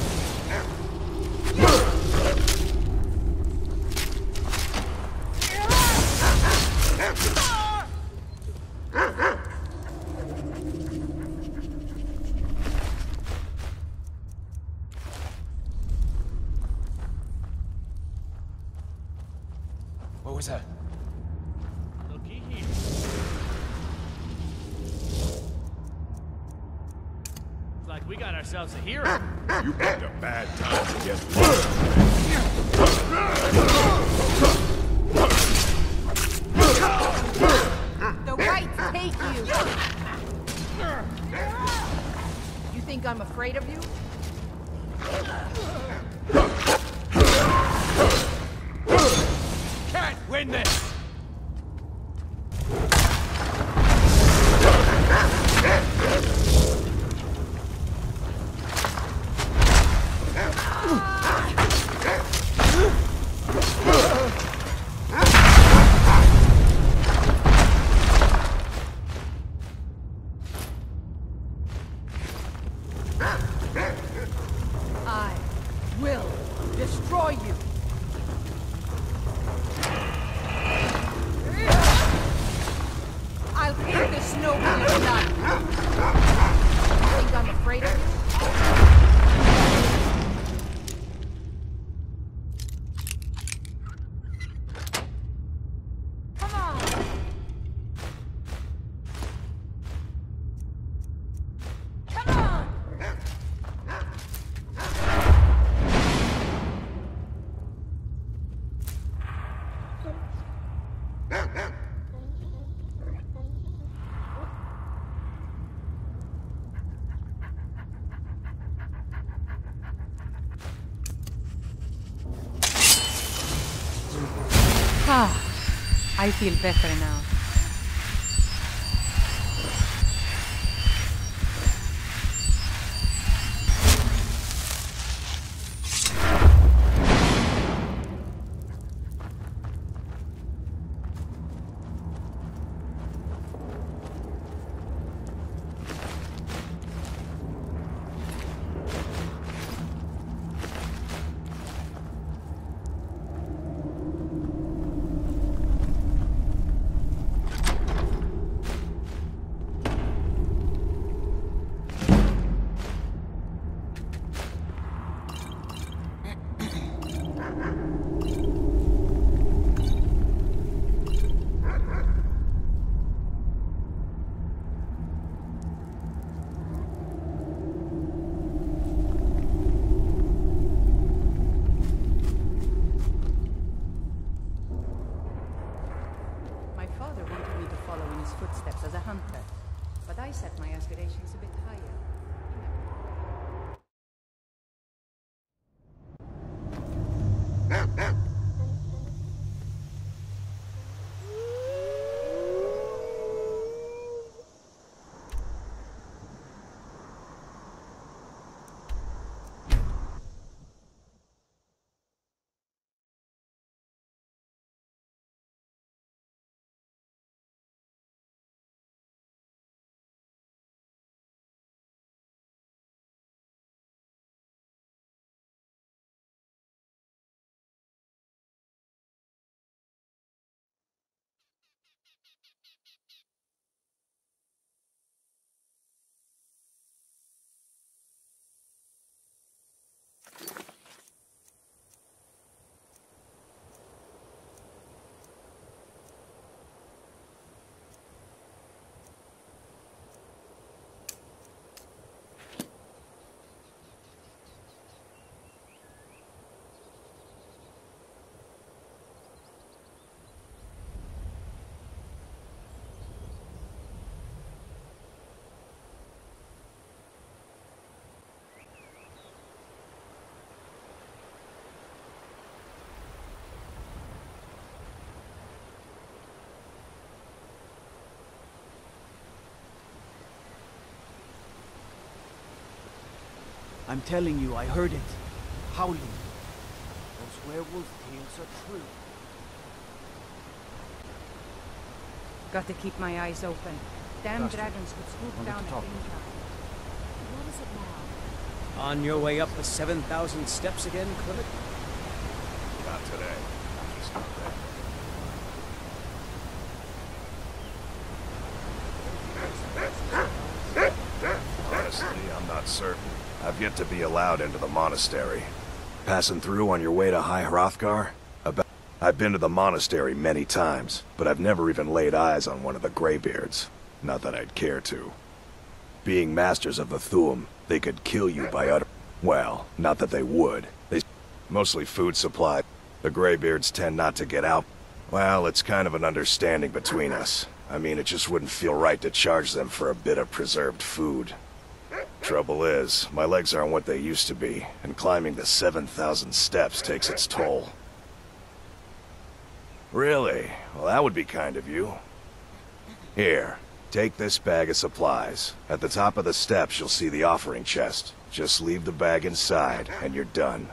What was that? Looky here. Looks like we got ourselves a hero. You picked a bad time to get lost. The rights take you! You think I'm afraid of you? Can't win this! I will destroy you! I'll paint the snow in your blood! You think I'm afraid of you? Come on! Come on! Ah, I feel better now. My father wanted me to follow in his footsteps as a hunter, but I set my aspirations a bit higher. I'm telling you, I heard it. Howling. Those werewolf tales are true. Got to keep my eyes open. Damn Bastard. dragons could swoop Wanted down to at talk any with you. time. What is it now? On your way up the seven thousand steps again, Clement? Not today. Just not there. Honestly, I'm not certain. I've yet to be allowed into the monastery. Passing through on your way to High Hrothgar? About I've been to the monastery many times, but I've never even laid eyes on one of the Greybeards. Not that I'd care to. Being masters of the Thu'um, they could kill you by utter... Well, not that they would. They... Mostly food supply. The Greybeards tend not to get out. Well, it's kind of an understanding between us. I mean, it just wouldn't feel right to charge them for a bit of preserved food. Trouble is, my legs aren't what they used to be, and climbing the seven thousand steps takes its toll. Really? Well, that would be kind of you. Here, take this bag of supplies. At the top of the steps, you'll see the offering chest. Just leave the bag inside, and you're done.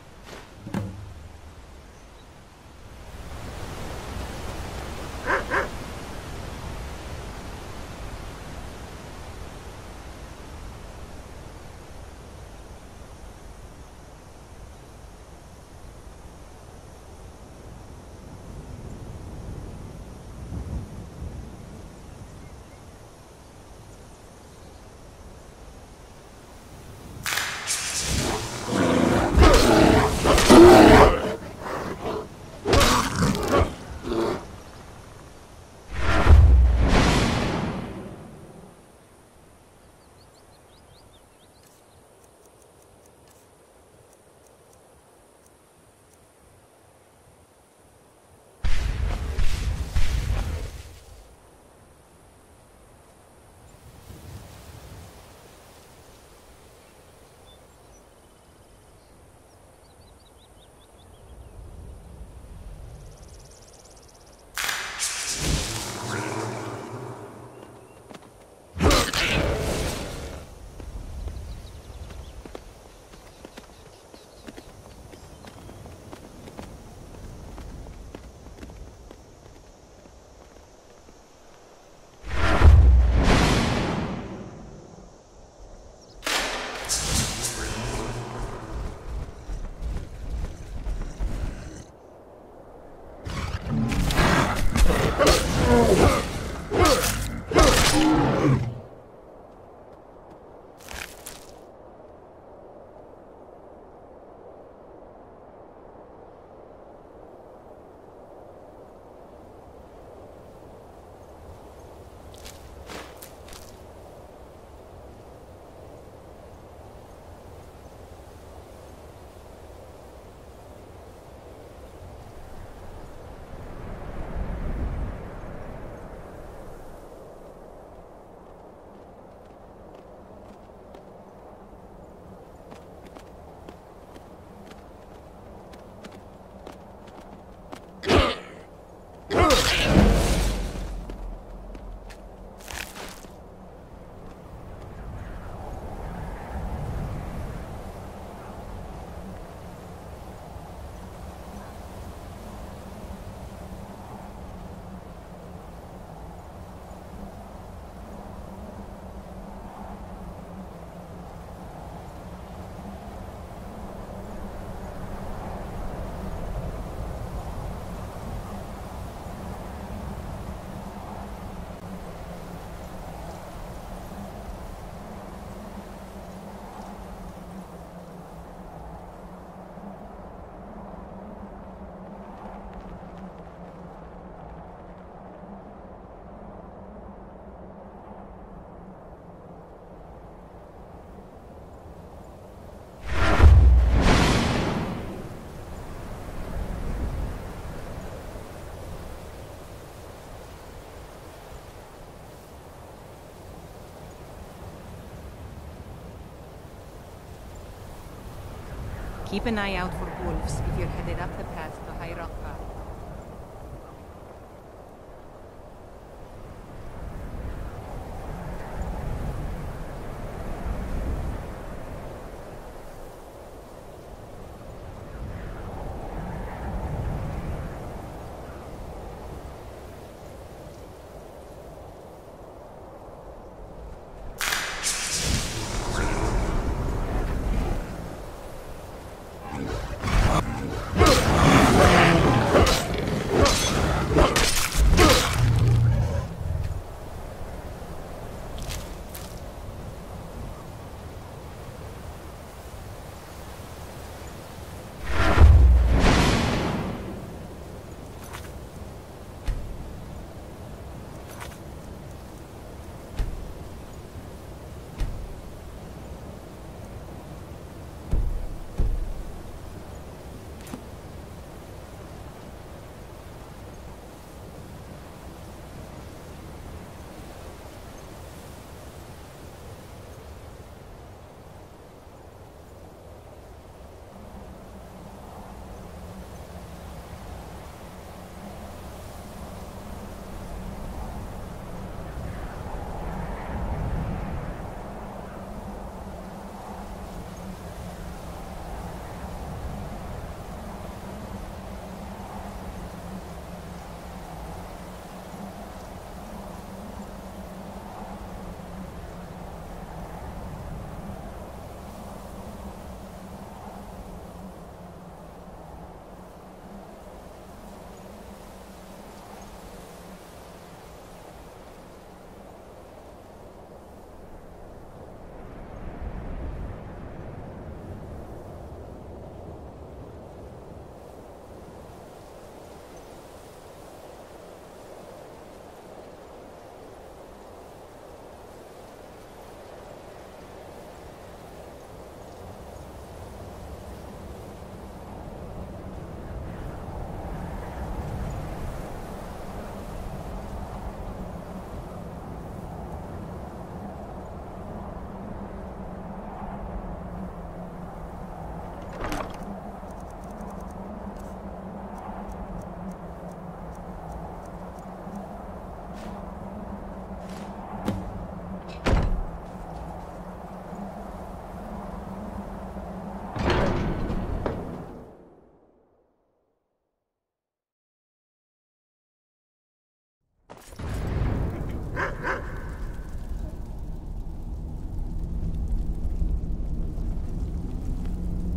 Keep an eye out for wolves if you're headed up the path to High Hrothgar.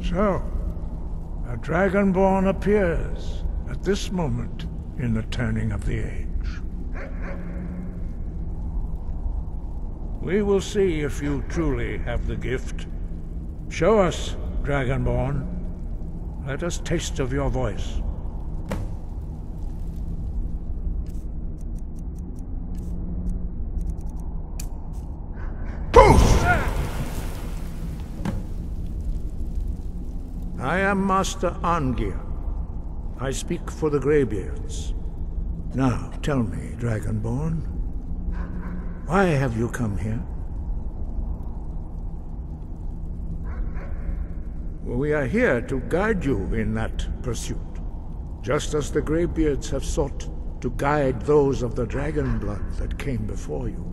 So, a Dragonborn appears at this moment in the turning of the age. We will see if you truly have the gift. Show us, Dragonborn. Let us taste of your voice. I am Master Arngeir. I speak for the Greybeards. Now, tell me, Dragonborn, why have you come here? We are here to guide you in that pursuit, just as the Greybeards have sought to guide those of the dragon blood that came before you.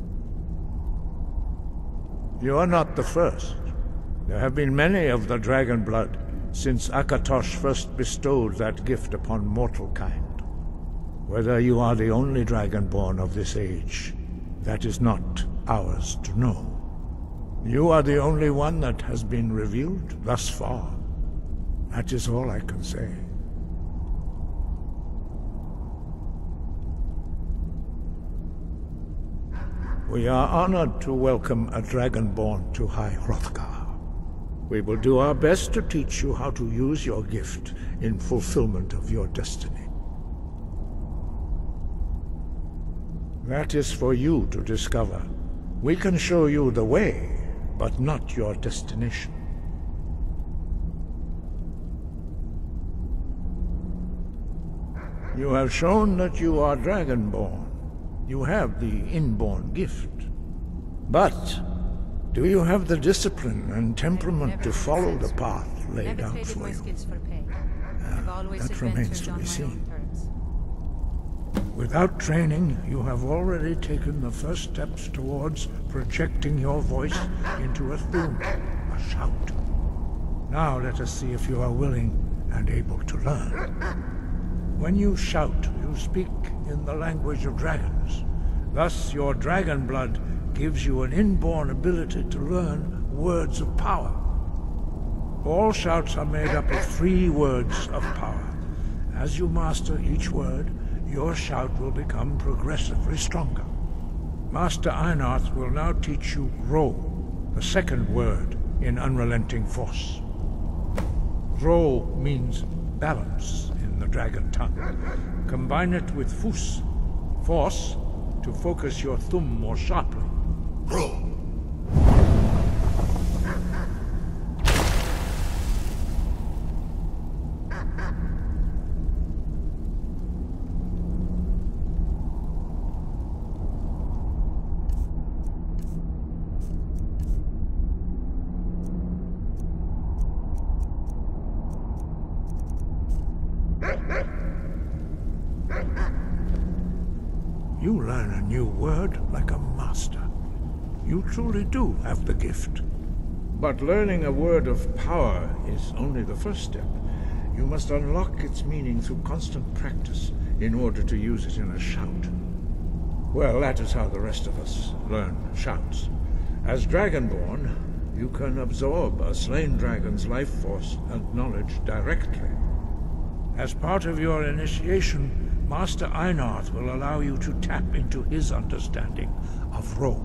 You are not the first. There have been many of the dragon blood since Akatosh first bestowed that gift upon mortal kind. Whether you are the only Dragonborn of this age, that is not ours to know. You are the only one that has been revealed thus far. That is all I can say. We are honored to welcome a Dragonborn to High Hrothgar. We will do our best to teach you how to use your gift in fulfillment of your destiny. That is for you to discover. We can show you the way, but not your destination. You have shown that you are Dragonborn. You have the inborn gift. But do you have the discipline and temperament to follow the path laid out for you? Uh, that remains to be seen. Without training, you have already taken the first steps towards projecting your voice into a thum, a shout. Now let us see if you are willing and able to learn. When you shout, you speak in the language of dragons. Thus, your dragon blood gives you an inborn ability to learn words of power. All shouts are made up of three words of power. As you master each word, your shout will become progressively stronger. Master Einarth will now teach you Ro, the second word in Unrelenting Force. Ro means balance in the dragon tongue. Combine it with Fus, force, to focus your thumb more sharply. Ro. You learn a new word like a master. You truly do have the gift. But learning a word of power is only the first step. You must unlock its meaning through constant practice in order to use it in a shout. Well, that is how the rest of us learn shouts. As Dragonborn, you can absorb a slain dragon's life force and knowledge directly. As part of your initiation, Master Einarth will allow you to tap into his understanding of Ro.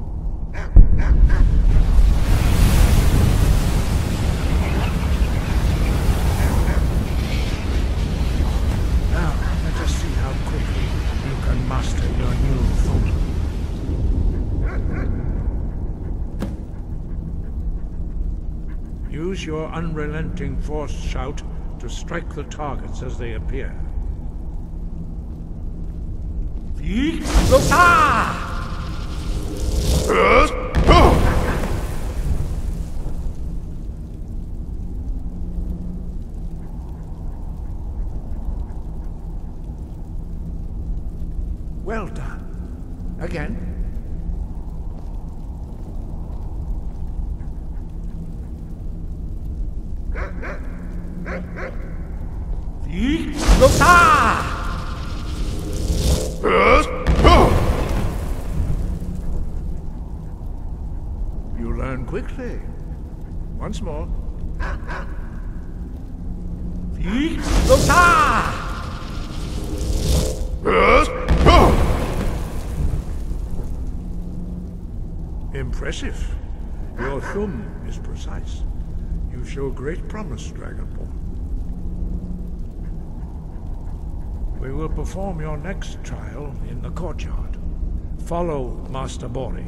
Now, let us see how quickly you can master your new thum. Use your unrelenting force shout to strike the targets as they appear. Well done. Again. You learn quickly. Once more. Impressive. Your thumb is precise. You show great promise, Dragonborn. We will perform your next trial in the courtyard. Follow Master Bori.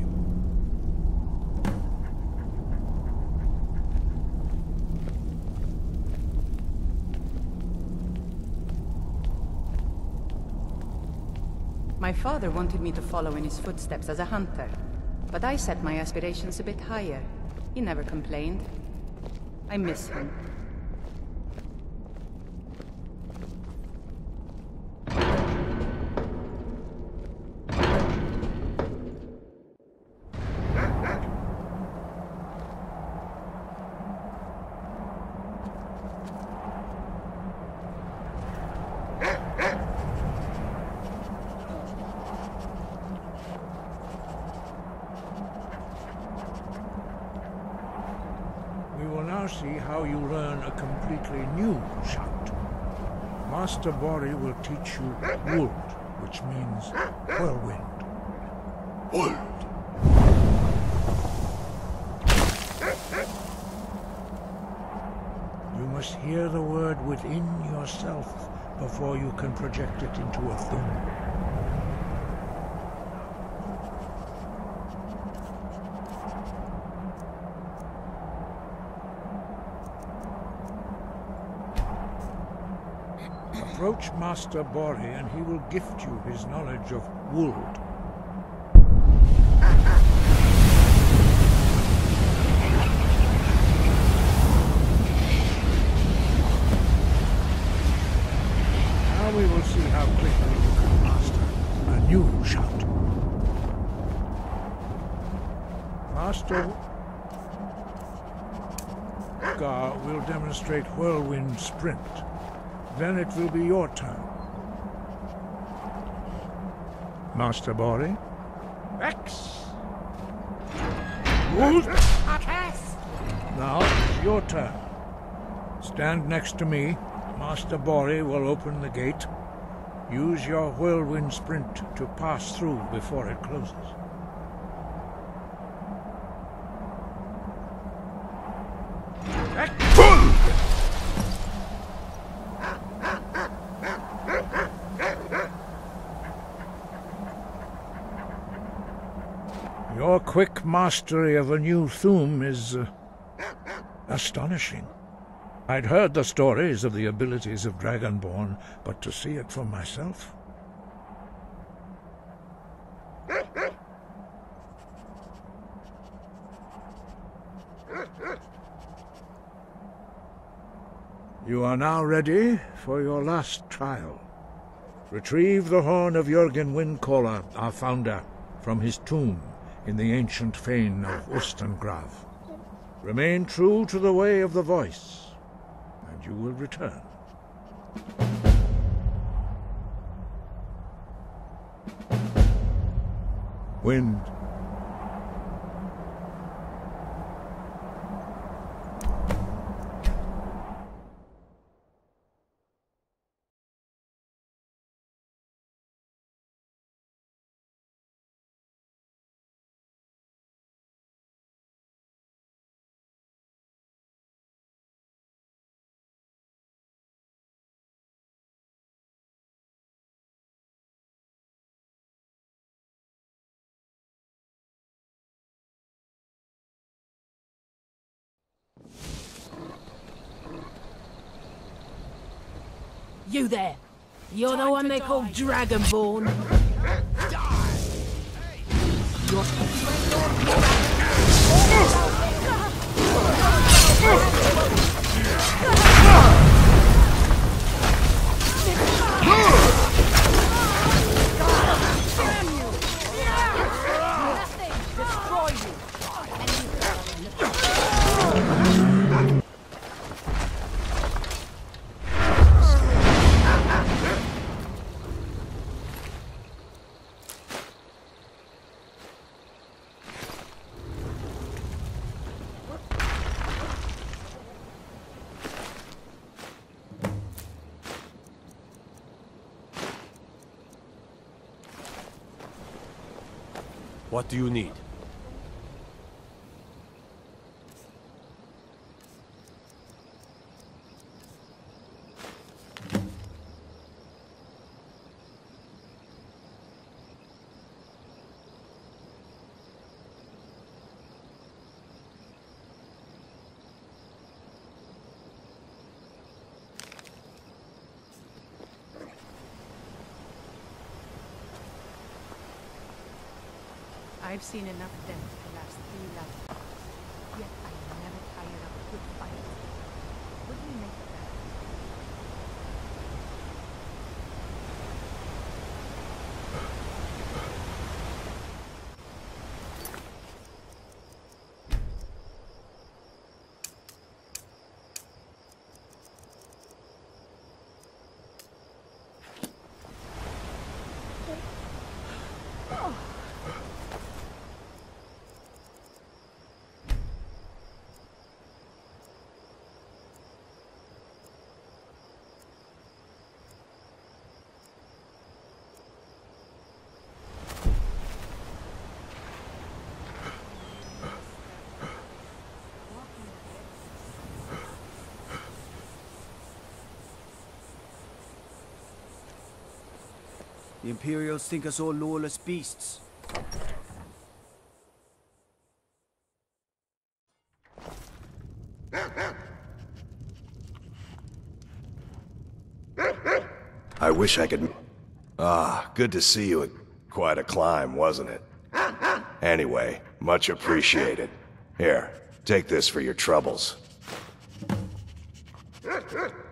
My father wanted me to follow in his footsteps as a hunter, but I set my aspirations a bit higher. He never complained. I miss him. See how you learn a completely new shout. Master Bori will teach you Wuld, which means whirlwind. Wuld. You must hear the word within yourself before you can project it into a thumb. Approach Master Bori and he will gift you his knowledge of Wuld. Now we will see how quickly you can master a new shout. Master Gar will demonstrate Whirlwind Sprint. Then it will be your turn. Master Bori? X! Wuld! Now it's your turn. Stand next to me. Master Bori will open the gate. Use your Whirlwind Sprint to pass through before it closes. Your quick mastery of a new Thum is uh, astonishing. I'd heard the stories of the abilities of Dragonborn, but to see it for myself... You are now ready for your last trial. Retrieve the horn of Jürgen Windcaller, our founder, from his tomb in the ancient fane of Ustengrav. Remain true to the way of the voice, and you will return. Wind. You there! You're the one they call Dragonborn! What do you need? I've seen enough death to last three lifetimes, yet I never tired of a good fight. What do you make of that? The Imperials think us all lawless beasts. I wish I could... Ah, good to see you. Quite a climb, wasn't it? Anyway, much appreciated. Here, take this for your troubles.